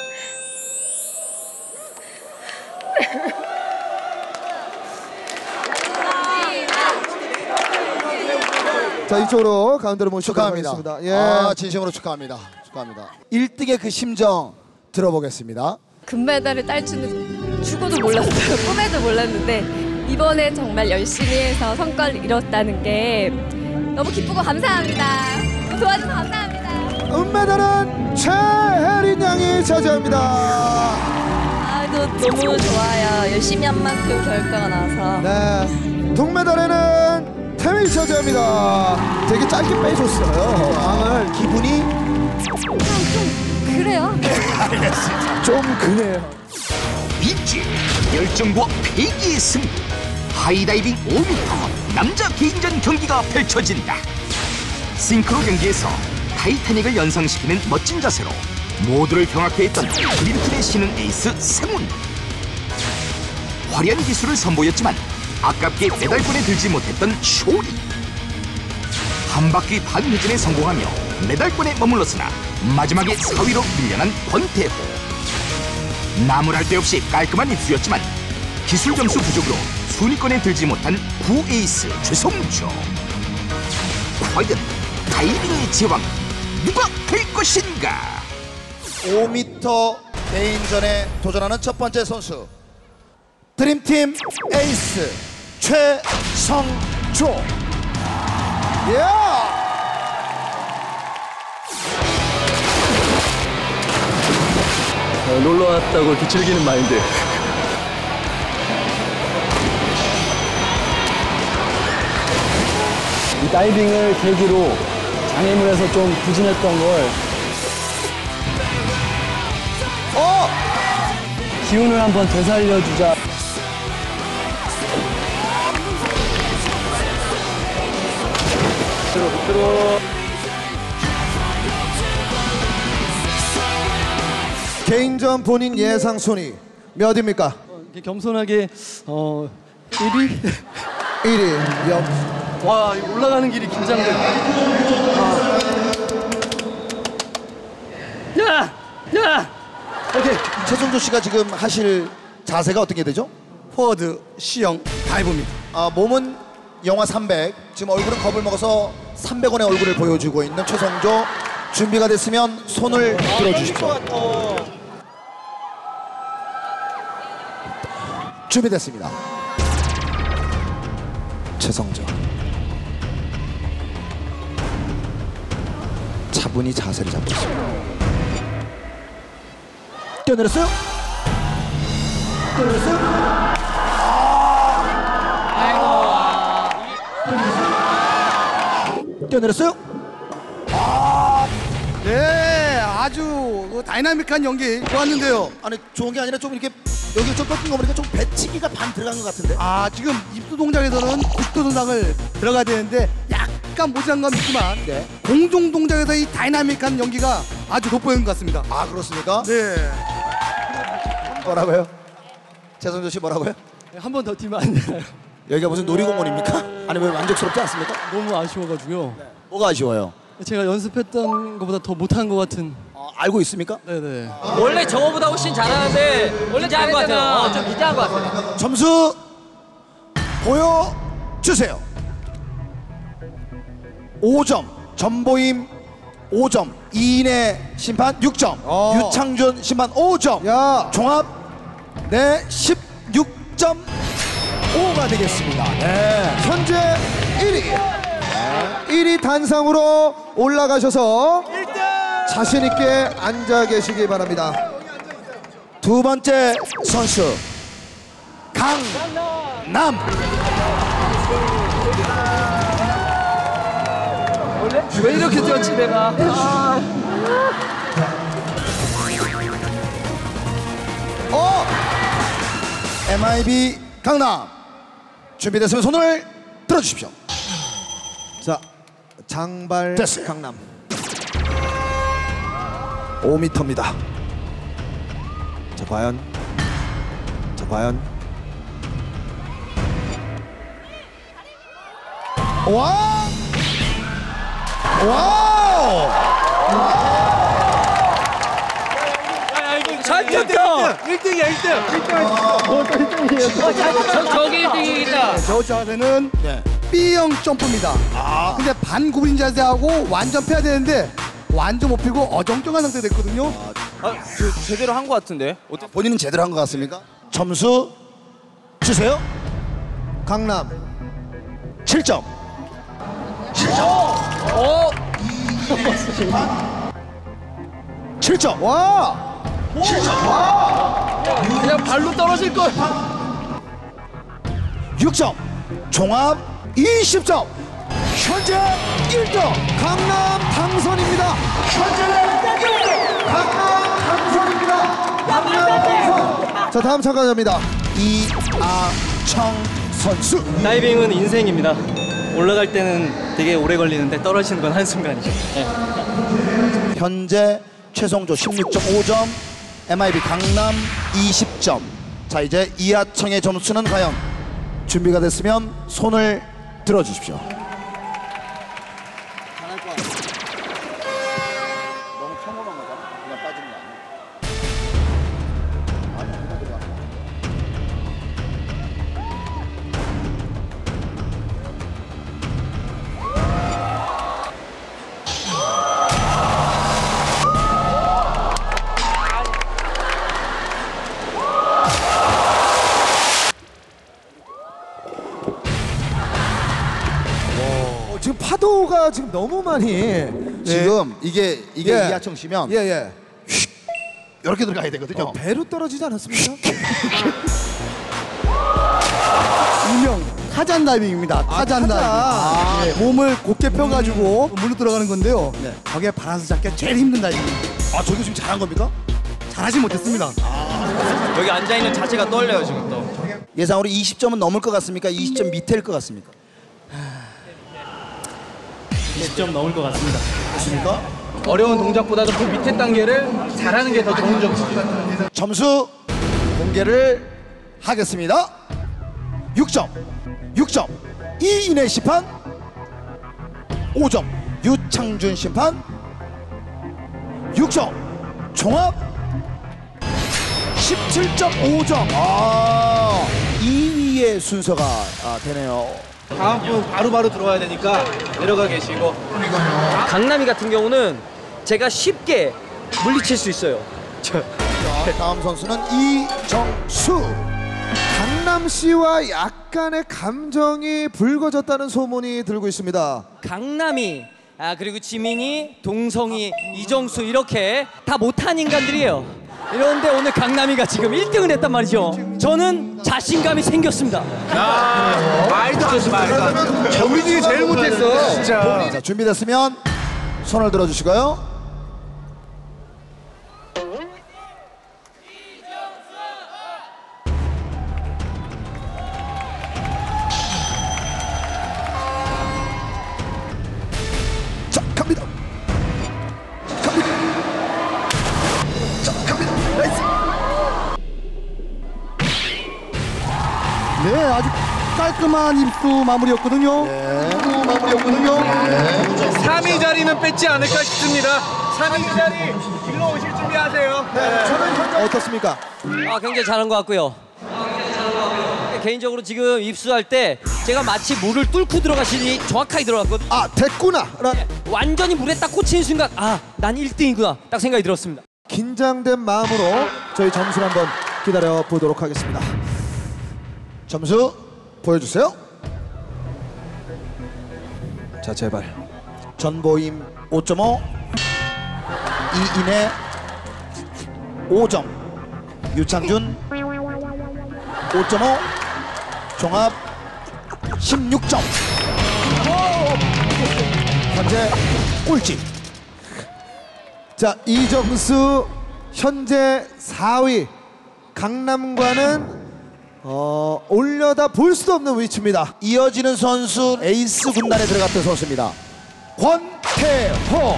자, 이쪽으로 가운데로 모시도록 축하합니다. 하겠습니다. 예. 아, 진심으로 축하합니다. 축하합니다. 일 등의 그 심정 들어보겠습니다. 금메달을 딸 줄은 죽어도 몰랐어요. 꿈에도 몰랐는데 이번에 정말 열심히 해서 성과를 이뤘다는 게 너무 기쁘고 감사합니다. 도와줘서 감사합니다. 은메달은 최혜린 양이 차지합니다. 아, 또 너무 좋아요. 열심히 한 만큼 결과가 나와서. 네. 동메달에는 태민이 차지합니다. 되게 짧게 빼줬어요. 방을 기분이 그래요? 좀 그래요. 비치 열정과 패기의 승부. 하이다이빙 오 미터 남자 개인전 경기가 펼쳐진다. 싱크로 경기에서 타이타닉을 연상시키는 멋진 자세로 모두를 경악해 했던 드림팀의 신은 에이스 상훈. 화려한 기술을 선보였지만 아깝게 메달권에 들지 못했던 쇼리. 한 바퀴 반 회전에 성공하며 메달권에 머물렀으나 마지막에 사 위로 밀려난 권태호. 나무랄 데 없이 깔끔한 입수였지만 기술 점수 부족으로 순위권에 들지 못한 구에이스 최성조. 과연 다이빙의 제왕 누가 될 것인가? 오 미터 개인전에 도전하는 첫 번째 선수 드림팀 에이스 최성조. 예! 어, 놀러 왔다고 이렇게 즐기는 마인드. 이 다이빙을 계기로 장애물에서 좀 부진했던 걸 어! 기운을 한번 되살려주자. 밑으로 밑으로. 개인전 본인 예상 순위 몇입니까? 이렇게 겸손하게 어 일 위? 일 위. 역. 와, 이거 올라가는 길이 긴장돼. 야! 야! 오케이. 최성조 씨가 지금 하실 자세가 어떤 게 되죠? 포워드 C형 다이브입니다. 아, 몸은 영하 삼백, 지금 얼굴은 겁을 먹어서 삼백 원의 얼굴을 보여주고 있는 최성조. 준비가 됐으면 손을 들어주십시오. 준비됐습니다. 최성조. 차분히 자세를 잡고 있습니다. 뛰어내렸어요? 뛰어내렸어요? 뛰어내렸어요? 네, 아주 그 다이나믹한 연기 좋았는데요. 아니, 좋은 게 아니라 좀 이렇게 여기 좀 꺾인 거 보니까 좀 배치기가 반 들어간 것 같은데? 아, 지금 입수 동작에서는 구십도 동작을 들어가야 되는데 약간 모자란 감이 있지만 네. 공중 동작에서 이 다이나믹한 연기가 아주 돋보이는 것 같습니다. 아, 그렇습니까? 네. 뭐라고요? 최성조 씨 뭐라고요? 한 번 더 뛰면 안 되나요? 여기가 무슨 놀이공원입니까? 아니, 왜 만족스럽지 않습니까? 너무 아쉬워가지고요. 네. 뭐가 아쉬워요? 제가 연습했던 것보다 더 못한 것 같은. 어, 알고 있습니까? 네네. 원래 저거보다 훨씬 잘하는데 원래 기대한 것 같아요. 어, 좀 기대한 것 같아요. 점수 보여주세요. 오 점. 전보임 오 점. 이인의 심판 육 점. 어. 유창준 심판 오 점. 야. 종합 네 십육 점 오가 되겠습니다. 네. 현재 일 위. 일 위 단상으로 올라가셔서 자신 있게 앉아 계시기 바랍니다. 두 번째 선수 강남. 왜 이렇게 뛰었지 내가? 아. 어! 엠아이비 강남. 준비됐으면 손을 들어주십시오. 자, 장발 됐어요. 강남. 오 미터입니다. 자, 과연. 자, 과연. 와! 와우! 잘 뛰었다. 일 등이야 일 등. 일 등. 저기 일 등이다. 저 자세는 네. B형 점프입니다. 아. 근데 반구부린 자세하고 완전 펴야 되는데 완전 못 펴고 어정쩡한 상태 됐거든요. 아, 저 제대로 한 것 같은데. 아, 본인은 제대로 한 것 같습니까? 점수 주세요. 강남. 칠 점. 칠 점. 어? 칠 점. 와! 칠 점. 와! 그냥 발로 떨어질 걸. 육 점. 종합 이십 점. 현재 일 등. 강남 당선입니다. 현재 일 등. 강남 당선입니다. 강남 당선. 자, 다음 참가자입니다. 이아청 선수. 다이빙은 인생입니다. 올라갈 때는 되게 오래 걸리는데 떨어지는 건 한순간이죠. 네. 현재 최성조 십육 점 오 점, 엠아이비 강남 이십 점. 자, 이제 이하청의 점수는 과연? 준비가 됐으면 손을 들어주십시오. 너무 평범한 거잖아. 그냥 빠지는 거 아니야? 점수가 지금 너무 많이 지금 이게 이게 예. 이하청 씨면 예, 예. 이렇게 들어가야 되거든요. 어, 배로 떨어지지 않았습니까? 일명 타잔 다이빙입니다. 타잔 타잔. 다이빙. 아. 예, 몸을 곧게 펴가지고 물로 들어가는 건데요. 네. 거기에 바란스 잡기가 제일 힘든 다이빙. 아, 저도 지금 잘한 겁니까? 잘하지 못했습니다. 여기 앉아 있는 자체가 떨려요 지금 또. 예상으로 이십 점은 넘을 것 같습니까? 이십 점 밑일 것 같습니까? 이십 점 넘을 것 같습니다. 맞습니까? 어려운 동작보다도 그 밑에 단계를 잘하는 게 더 좋은 점수죠. 점수 공개를 하겠습니다. 육 점, 육 점, 이인의 심판, 오 점, 유창준 심판, 육 점, 종합 십칠 점 오 점. 아, 이 위의 순서가 아, 되네요. 다음 분 바로바로 들어와야 되니까 내려가 계시고. 강남이 같은 경우는 제가 쉽게 물리칠 수 있어요. 자, 다음 선수는 이정수. 강남 씨와 약간의 감정이 불거졌다는 소문이 들고 있습니다. 강남이 아 그리고 지민이, 동성이, 이정수 이렇게 다 못한 인간들이에요. 이런데 오늘 강남이가 지금 일 등을 했단 말이죠. 저는 자신감이 생겼습니다. 말도 안 돼, 말도 안 돼. 우리 중에 제일 못했어. 진짜. 자, 준비됐으면 손을 들어주시고요. 자, 갑니다. 갑니다. 자, 갑니다. 나이스. 네, 아주 깔끔한 입수 마무리였거든요. 네. 입수 마무리였거든요. 네. 삼 위 자리는 뺏지 않을까 싶습니다. 삼 위 자리 일로 오실 준비하세요. 네, 저는 현재 어떻습니까? 아 굉장히 잘한 것 같고요. 개인적으로 지금 입수할 때 제가 마치 물을 뚫고 들어가시니 정확하게 들어갔거든요. 아, 됐구나. 네, 완전히 물에 딱 꽂히는 순간 아, 난 일 등이구나 딱 생각이 들었습니다. 긴장된 마음으로 저희 점수를 한번 기다려 보도록 하겠습니다. 점수 보여주세요. 자, 제발. 전보임 오 점 오, 이인의 오 점, 유창준 오 점 오, 종합 십육 점. 현재 꼴찌. 자, 이정수 현재 사 위. 강남과는 어, 올려다 볼 수도 없는 위치입니다. 이어지는 선수 에이스 군단에 들어갔던 선수입니다. 권태호.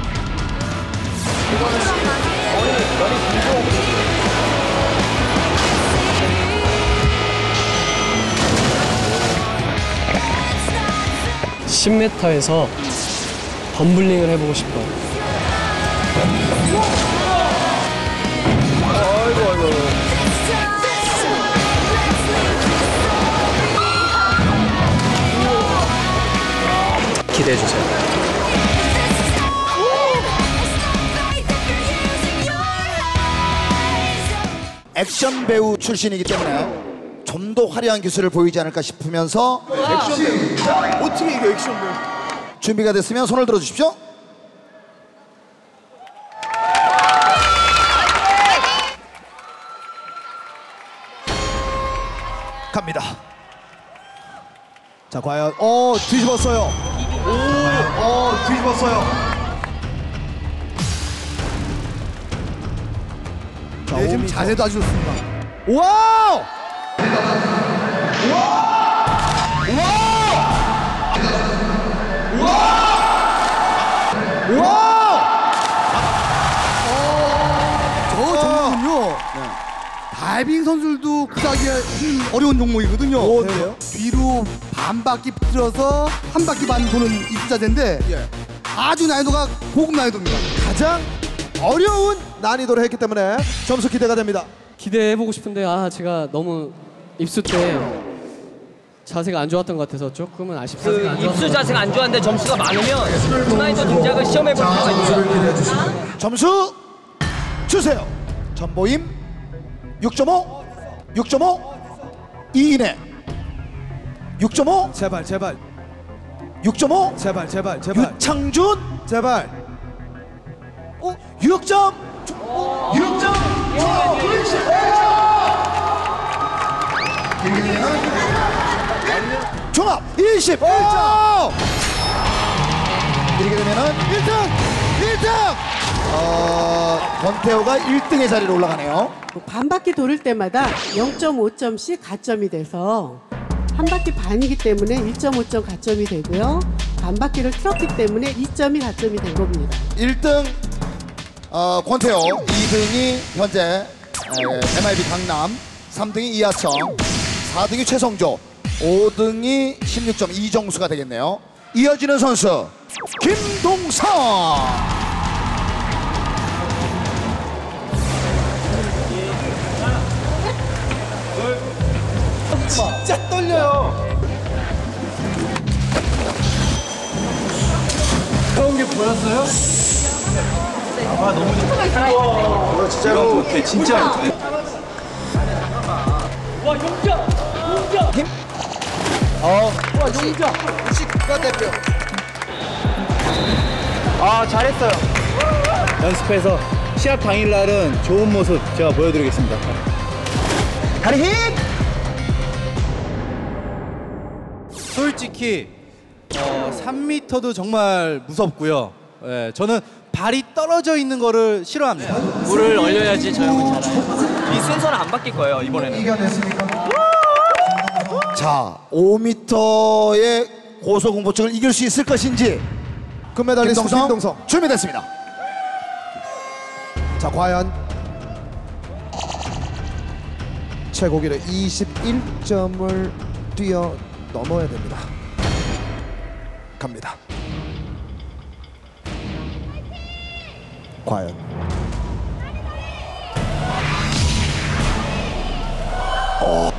십 미터에서 덤블링을 해보고 싶어요. 아이고 아이고. 기대해 주세요. 액션 배우 출신이기 때문에 좀 더 화려한 기술을 보이지 않을까 싶으면서 액션 배우. 어떻게 이게 액션 배우? 준비가 됐으면 손을 들어 주십시오. 갑니다. 자, 과연 어 뒤집었어요. 오, 어 뒤집었어요. 자, 네, 지금 오 미터. 자세도 아주 좋습니다. 와우! 저 종목은요. 다이빙 선수들도 구하기가 어려운 종목이거든요. 오, 그래요? 뒤로 반 바퀴 틀어서 한 바퀴 반 도는 입수 자세인데 예. 아주 난이도가 고급 난이도입니다. 가장 어려운 난이도를 했기 때문에 점수 기대가 됩니다. 기대해보고 싶은데 아 제가 너무 입수 때 자세가 안 좋았던 것 같아서 조금은 아쉽습니다. 그 입수 자세가 안 좋았는데 점수가 많으면 문화에서 동작을 시험해 볼 필요가 있어요. 점수 주세요. 전보임 육 점 오, 육 점 오, 이인의 육 점 오, 제발 제발. 육 점 오. 제발 제발 제발. 유창준. 제발. 어? 육 점. 육 점. 종합 이십일 점. 이렇게 되면은 일 등. 일 등. 어, 권태호가 일 등의 자리로 올라가네요. 반 바퀴 돌을 때마다 영 점 오 점씩 가점이 돼서 한 바퀴 반이기 때문에 일 점 오 점 가점이 되고요. 반 바퀴를 틀었기 때문에 이 점이 가점이 된 겁니다. 일 등 어, 권태호, 이 등이 현재 엠아이비 강남, 삼 등이 이하청, 사 등이 최성조, 오 등이 십육 점 이정수가 되겠네요. 이어지는 선수 김동성. 진짜 떨려요. 그런 게 보였어요? 아 너무 좋다. 와 진짜로 못해 진짜 못해. 와 용자, 용자. 김. 어. 와 용자. 혹시 국가대표. 아 잘했어요. 연습해서 시합 당일날은 좋은 모습 제가 보여드리겠습니다. 다리 힘. 솔직히 어, 삼 미터도 정말 무섭고요. 예, 저는 발이 떨어져 있는 거를 싫어합니다. 물을 얼려야지 저 형은 잘해요. 이 순서는 안 바뀔 거예요 이번에는. 자, 오 미터의 고소공포증을 이길 수 있을 것인지 금메달리스트 김동성, 김동성 준비됐습니다. 자, 과연 최고 기록 이십일 점을 뛰어 넘어야 됩니다. 갑니다. 과연 어.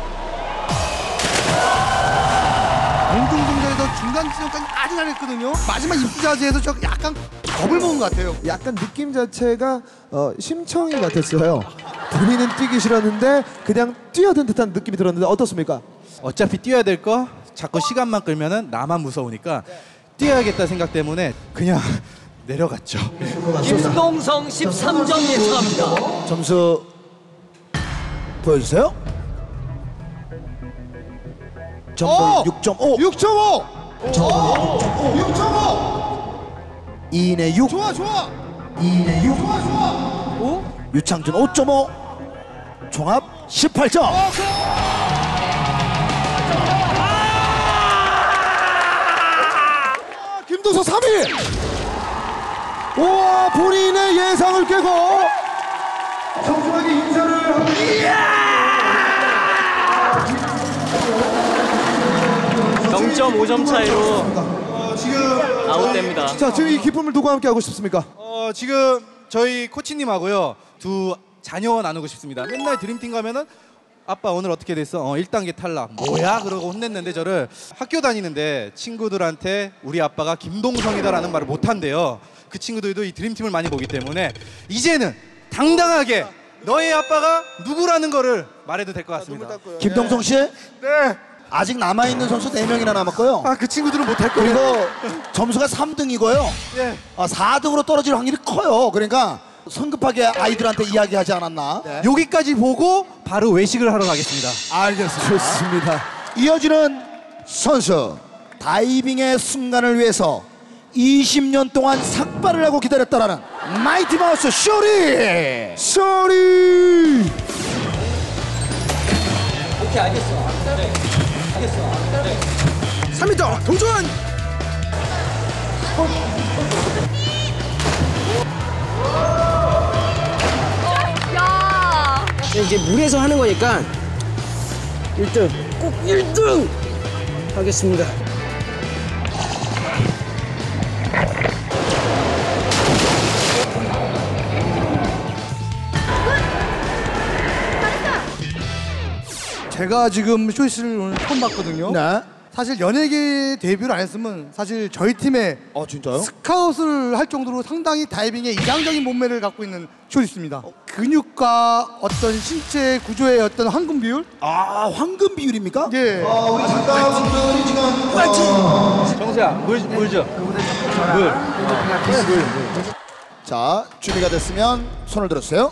엉뚱 동작에서 중간 지점까지 아주 잘했거든요. 마지막 입수 자세에서 저 약간 겁을 먹은 것 같아요. 약간 느낌 자체가 어, 심청이 같았어요. 본인은 뛰기 싫었는데 그냥 뛰어든 듯한 느낌이 들었는데 어떻습니까? 어차피 뛰어야 될 거 자꾸 시간만 끌면은 나만 무서우니까 뛰어야겠다 생각 때문에 그냥 내려갔죠. 김동성 십삼 점 예상합니다. 점수 보여주세요. 점수 육 점 오. 육 점 오. 육 점 오. 이 인의 육. 좋아 좋아. 이 인의 육. 좋아 좋아. 오? 유창준 오 점 오. 종합 십팔 점. 김동성 삼 위. 우와, 본인의 예상을 깨고 정중하게 인사를 합니다. 영 점 오 점 차이로 아웃됩니다. 자, 지금 이 기쁨을 누구와 함께 하고 싶습니까? 어, 지금 저희 코치님하고요 두 자녀 나누고 싶습니다. 맨날 드림팀 가면은 아빠 오늘 어떻게 됐어? 어, 일 단계 탈락. 뭐야? 그러고 혼냈는데 저를 학교 다니는데 친구들한테 우리 아빠가 김동성이다라는 말을 못한대요. 그 친구들도 이 드림팀을 많이 보기 때문에 이제는 당당하게 너의 아빠가 누구라는 거를 말해도 될 것 같습니다. 김동성 씨? 네. 아직 남아있는 선수 네 명이나 남았고요. 아, 그 친구들은 못할 거예요. 그리고 점수가 삼 등이고요. 네. 아, 사 등으로 떨어질 확률이 커요. 그러니까 성급하게 아이들한테 이야기하지 않았나. 네. 여기까지 보고 바로 외식을 하러 가겠습니다. 알겠습니다. 좋습니다. 이어지는 선수. 다이빙의 순간을 위해서 이십 년 동안 삭발을 하고 기다렸다라는 마이티 마우스 쇼리. 쇼리. 오케이 알겠어. 네. 알겠어. 네. 삼 미터 도전. 야. 이제 물에서 하는 거니까 일 등 꼭 일 등 하겠습니다. 제가 지금 쇼이스를 오늘 처음 봤거든요. 네. 사실 연예계 데뷔를 안 했으면 사실 저희 팀에 어 진짜요? 스카웃을 할 정도로 상당히 다이빙에 이상적인 몸매를 갖고 있는 쇼리스입니다. 근육과 어떤 신체 구조의 어떤 황금 비율? 아 황금 비율입니까? 예. 아 우리 작가분들이 지금 어... 정수야 물, 물 줘. 물. 자 준비가 됐으면 손을 들어주세요.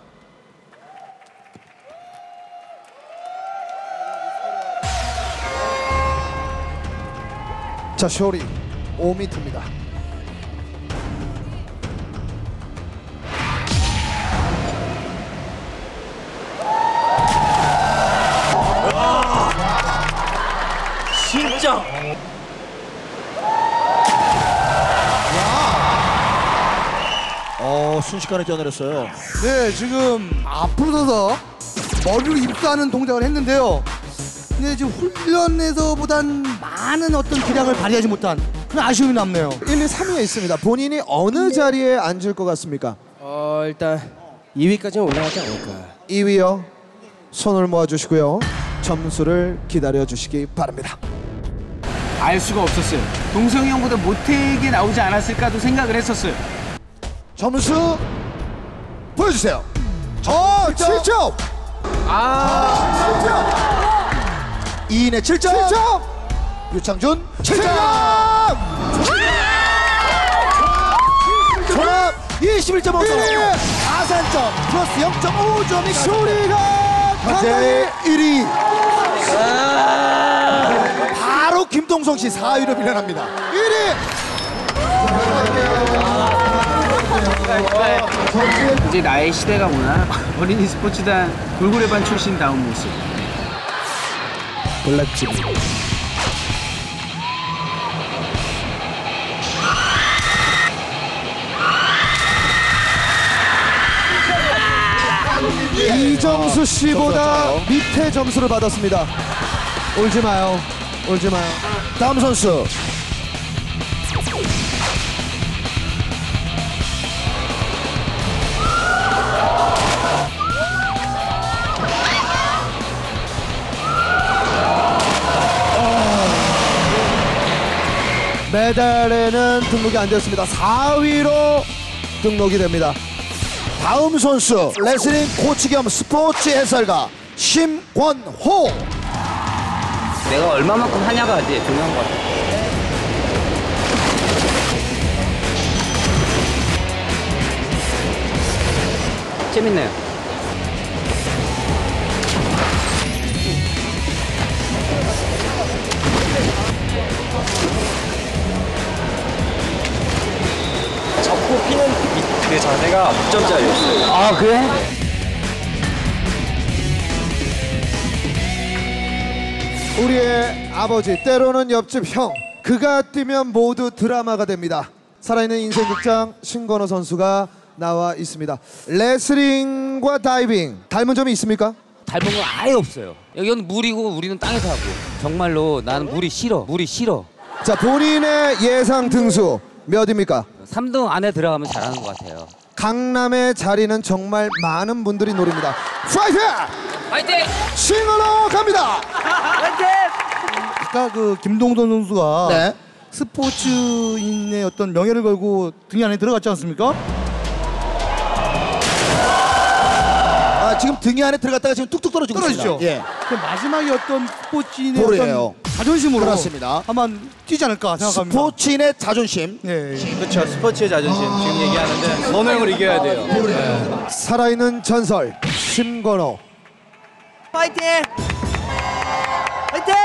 자 쇼리 오 미터입니다. 진짜. 어 순식간에 뛰어내렸어요. 네, 지금 앞으로 서서 머리로 입수하는 동작을 했는데요. 근데 지금 훈련에서보단 많은 어떤 기량을 발휘하지 못한 그런 아쉬움이 남네요. 일, 이, 삼 위에 있습니다. 본인이 어느 자리에 앉을 것 같습니까? 어 일단 이 위까지는 올라가지 않을까. 이 위요. 손을 모아주시고요. 점수를 기다려주시기 바랍니다. 알 수가 없었어요. 동성이 형보다 못되게 나오지 않았을까도 생각을 했었어요. 점수 보여주세요. 어, 칠 점. 아 이 인에 칠 점. 칠 점. 유창준 칠 칠 점. 종합 이십일 점 오 점. 가산 점 플러스 영 점 오 점이 쇼리가 현재 일 위. 바로 김동성 씨 사 위로 밀려납니다. 일 위. 이제 나의 시대가 오나? 어린이 스포츠단 돌고래반 출신다운 모습. 블랙집. 이정수 씨보다 밑에 점수를 받았습니다. 울지 마요. 울지 마요. 다음 선수. 메달에는 등록이 안 되었습니다. 사 위로 등록이 됩니다. 다음 선수 레슬링 코치 겸 스포츠 해설가 심권호. 내가 얼마만큼 하냐가 이제 중요한 것 같아. 재밌네요. 잡고 피는 그 자세가 육 점짜리였어요. 아 그래? 우리의 아버지 때로는 옆집 형 그가 뛰면 모두 드라마가 됩니다. 살아있는 인생 극장 신건호 선수가 나와 있습니다. 레슬링과 다이빙 닮은 점이 있습니까? 닮은 건 아예 없어요. 여기는 물이고 우리는 땅에서 하고. 정말로 나는 물이 싫어. 물이 싫어. 자 본인의 예상 등수 몇입니까? 삼 등 안에 들어가면 잘하는 것 같아요. 강남의 자리는 정말 많은 분들이 노립니다. 파이팅! 파이팅! 싱어로 갑니다. 파이팅! 아까 그 김동돈 선수가 네. 스포츠인의 어떤 명예를 걸고 등 안에 들어갔지 않습니까? 아 지금 등이 안에 들어갔다가 지금 뚝뚝 떨어지고 떨어지죠. 있습니다. 예. 그 마지막에 어떤 스포츠인의 볼이에요. 어떤 자존심으로 그렇습니다. 한번 뛰지 않을까 생각합니다. 스포츠인의 자존심. 네. 그렇죠. 스포츠의 자존심 지금 얘기하는데 선호 형을 이겨야 돼요. 네. 살아있는 전설 심건호. 파이팅! 파이팅!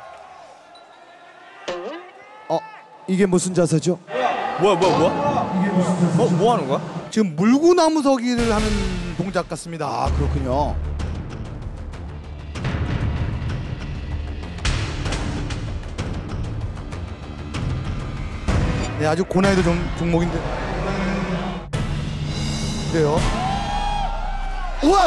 어 이게 무슨 자세죠? 뭐야 뭐야 뭐야? 어, 뭐 하는 거야? 지금 물구나무 서기를 하는 동작 같습니다. 아 그렇군요. 네, 아주 고난이도 종, 종목인데. 그래요. 우와!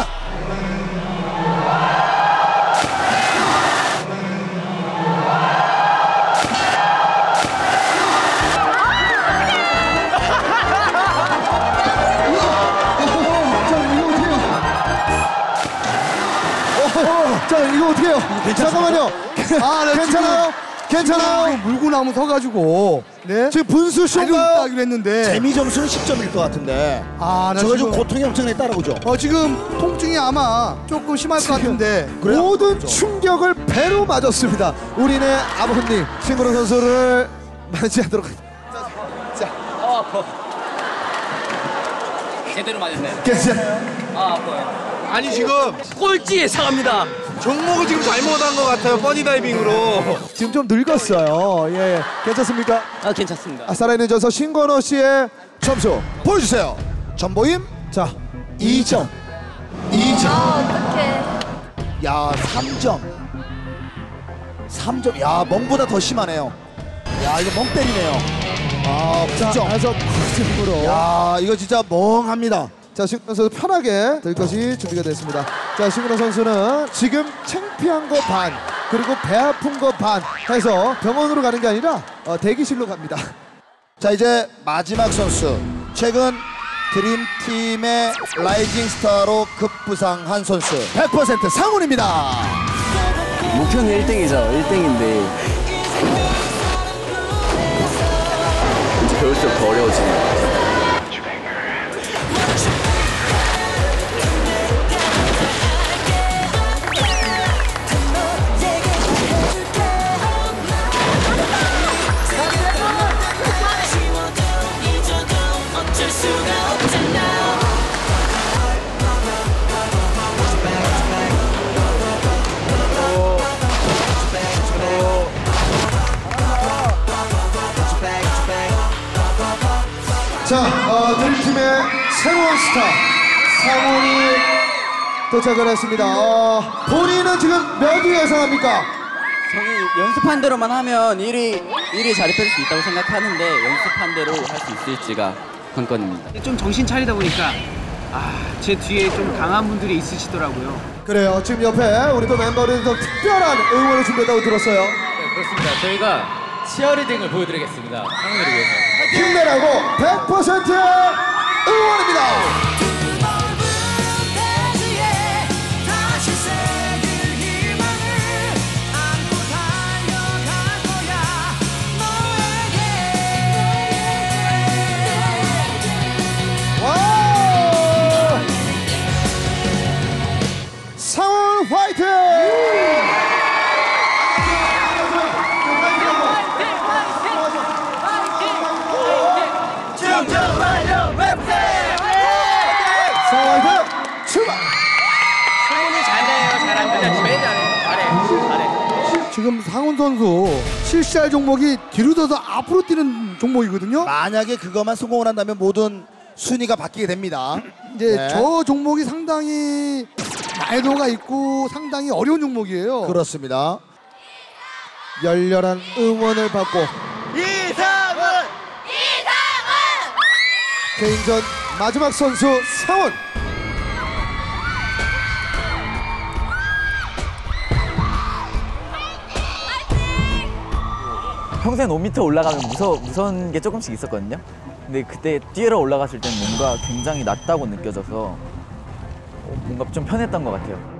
자 이거 어떻게 해요? 잠깐만요. 아, 네, 괜찮아요? 괜찮아요. 물고 나무 서가지고 네. 지금 분수 쇼가 하기로 했는데 재미 점수는 십 점일 것 같은데. 아, 나 저거 지금 좀 고통이 엄청나게 따라오죠. 어 지금 통증이 아마 조금 심할 것 같은데 모든 충격을 배로 맞았습니다. 우리네 아버님 신근호 선수를 맞이하도록 하겠습니다. 자, 어, 아파. 제대로 맞았네. 괜찮아요. 아, 아파요. 아니 지금 꼴찌 예상합니다. 종목을 지금 잘못한 것 같아요. 버니 다이빙으로. 지금 좀 늙었어요. 예, 예. 괜찮습니까? 아, 괜찮습니다. 아, 살아있는 전서 신건호 씨의 점수 보여주세요. 전보임 자, 이 점. 이 점. 어떡해. 야, 삼 점. 삼 점. 야, 멍보다 더 심하네요. 야, 이거 멍 때리네요. 아, 구 점. 그래서 구 점으로. 야, 이거 진짜 멍합니다. 자, 신근호 선수 편하게 될 것이 준비가 됐습니다. 자, 신근호 선수는 지금 창피한 거 반, 그리고 배 아픈 거 반 해서 병원으로 가는 게 아니라 어, 대기실로 갑니다. 자, 이제 마지막 선수. 최근 드림팀의 라이징 스타로 급부상한 선수. 백 퍼센트 상훈입니다. 목표는 일 등이죠. 일 등인데 이제 배울수록 더 어려워지는 것 같아요. 자, 어, 드림팀의 새로운 스타 상훈이 도착을 했습니다. 어, 본인은 지금 몇 위 예상합니까? 저는 연습한 대로만 하면 일 위, 일 위 자리 뺄 수 있다고 생각하는데 연습한 대로 할 수 있을지가 관건입니다. 좀 정신 차리다 보니까 아, 제 뒤에 좀 강한 분들이 있으시더라고요. 그래요. 지금 옆에 우리 또 멤버들이 더 특별한 응원을 준비했다고 들었어요. 네, 그렇습니다. 저희가 치어리딩을 보여드리겠습니다. 상훈이를 위해서. 힘내라고 백 퍼센트 응원입니다. 와! 상훈 화이팅! 상황에서 출발! 소문이 잘해요. 잘합니다. 제일 잘해. 잘해. 잘해. 지금 상훈 선수 실시할 종목이 뒤로 져서 앞으로 뛰는 종목이거든요. 만약에 그것만 성공을 한다면 모든 순위가 바뀌게 됩니다. 이제 네. 저 종목이 상당히 난이도가 있고 상당히 어려운 종목이에요. 그렇습니다. 열렬한 응원을 받고 이상은! 개인전 마지막 선수 상훈. 평생 오 미터 올라가면 무서, 무서운 게 조금씩 있었거든요. 근데 그때 뛰어러 올라갔을 때는 뭔가 굉장히 낮다고 느껴져서 뭔가 좀 편했던 것 같아요.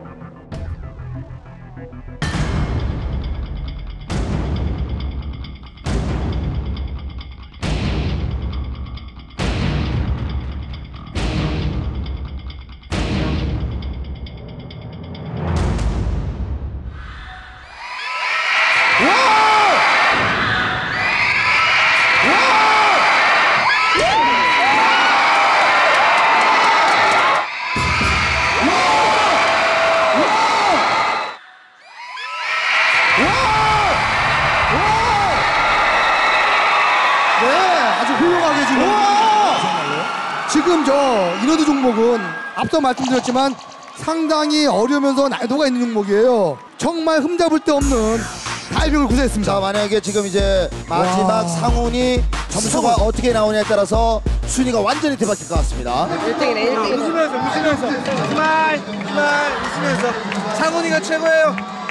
지금 저 인어드 종목은 앞서 말씀드렸지만 상당히 어려우면서 난이도가 있는 종목이에요. 정말 흠잡을 데 없는 다이빙을 구사했습니다. 자, 만약에 지금 이제 마지막 와. 상훈이 점수가 어떻게 나오냐에 따라서 순위가 완전히 뒤바뀔 것 같습니다. 일 등이네, 일 등. 웃으면서, 웃으면서. 스마일, 스마일, 웃으면서. 상훈이가 최고예요.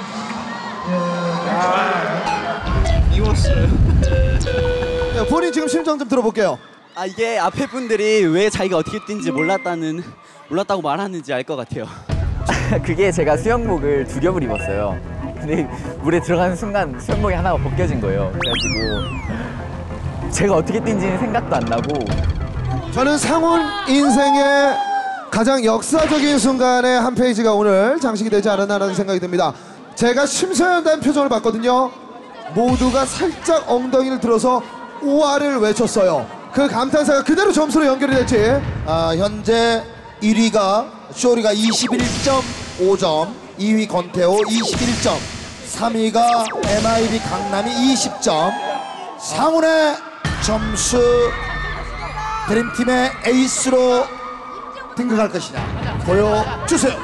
아, 미웠어요. 네, 본인 지금 심정 좀 들어볼게요. 아, 이게 앞에 분들이 왜 자기가 어떻게 뛴지 몰랐다는 몰랐다고 말하는지 알 것 같아요. 그게 제가 수영복을 두 겹을 입었어요. 근데 물에 들어가는 순간 수영복이 하나가 벗겨진 거예요. 그래가지고 제가 어떻게 뛴지는 생각도 안 나고. 저는 상훈 인생의 가장 역사적인 순간에 한 페이지가 오늘 장식이 되지 않았나라는 생각이 듭니다. 제가 심사위원단 표정을 봤거든요. 모두가 살짝 엉덩이를 들어서 우아를 외쳤어요. 그 감탄사가 그대로 점수로 연결이 됐지. 아, 현재 일 위가 쇼리가 이십일 점 오 점, 이 위 권태호 이십일 점, 삼 위가 엠아이비 강남이 이십 점. 상훈의 점수 드림팀의 에이스로 등극할 것이냐 보여주세요.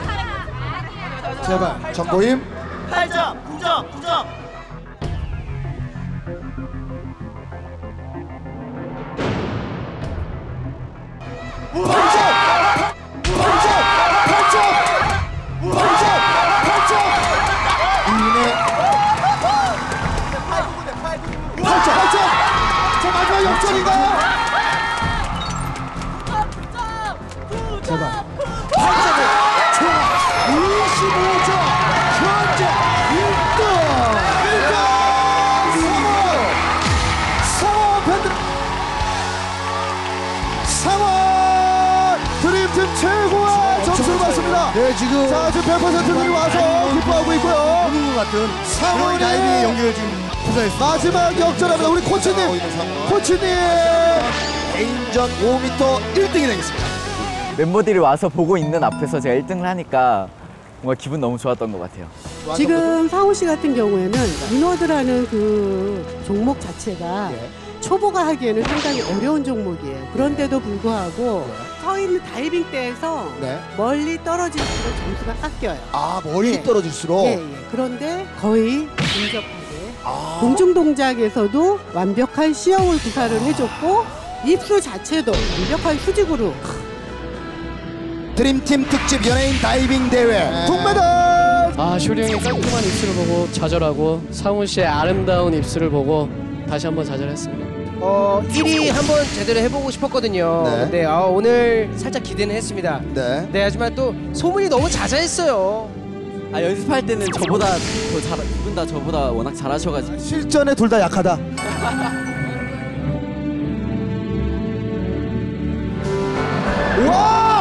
제발 정보임. 팔 점, 구 점, 구 점. 팔 점! 팔 점! 팔 점! 팔 점! 팔 점! 이인의 팔 점! 팔 점! 저 마지막 역전인가요? 제발 팔 점을 좋아! 이십오 점! 현재 일 등! 일 등! 상원! 상원 밴드! 상원! 드림팀 최고의 점수를 받습니다. 네, 지금 자, 지금 백 퍼센트들이 와서 기뻐하고 있고요. 보는 것 같은 상원이 다이빙에 연결 지금 투자했습니다. 마지막 역전합니다. 우리 코치님, 코치님 개인전 오 미터 일 등이 되겠습니다. 멤버들이 와서 보고 있는 앞에서 제가 일 등을 하니까 뭔가 기분 너무 좋았던 것 같아요. 지금 상훈 씨 같은 경우에는 인워드라는 그 종목 자체가 초보가 하기에는 상당히 어려운 종목이에요. 그런데도 불구하고 서 있는 다이빙 대에서 네. 멀리 떨어질수록 점수가 깎여요. 아, 멀리 예. 떨어질수록? 예, 예. 그런데 거의 근접하게 공중 동작에서도 완벽한 시험을 구사를 해줬고 입수 자체도 완벽한 수직으로. 드림팀 특집 연예인 다이빙 대회 동메달! 아, 쇼리 형의 깔끔한 입술을 보고 좌절하고 상훈 씨의 아름다운 입술을 보고 다시 한번 좌절했습니다. 어, 일 위 한번 제대로 해보고 싶었거든요. 네. 근데 아, 오늘 살짝 기대는 했습니다. 네. 네, 하지만 또 소문이 너무 자자했어요. 아, 연습할 때는 저보다 더 잘, 두 분 다 저보다 워낙 잘하셔가지고. 실전에 둘 다 약하다. 와!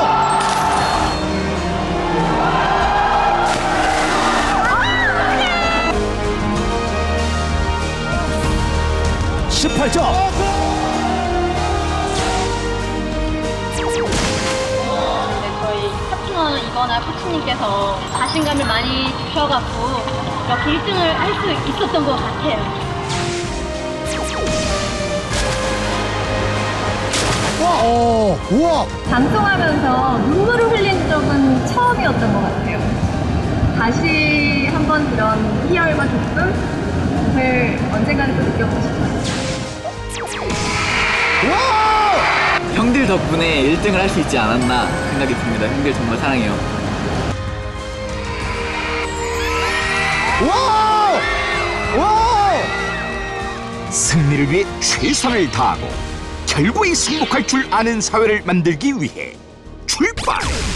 십팔 점. 네, 저희 파트너 이거나 코치님께서 자신감을 많이 주셔갖고 이렇게 일 등을 할 수 있었던 것 같아요. 와, 어, 우와. 방송하면서 눈물을 흘린 적은 처음이었던 것 같아요. 다시 한번 그런 희열과 기쁨을 언젠가는 또 느껴보고 싶어요. 형들 덕분에 일 등을 할 수 있지 않았나 생각이 듭니다. 형들 정말 사랑해요. 와우! 와우! 승리를 위해 최선을 다하고 결국에 승복할 줄 아는 사회를 만들기 위해 출발!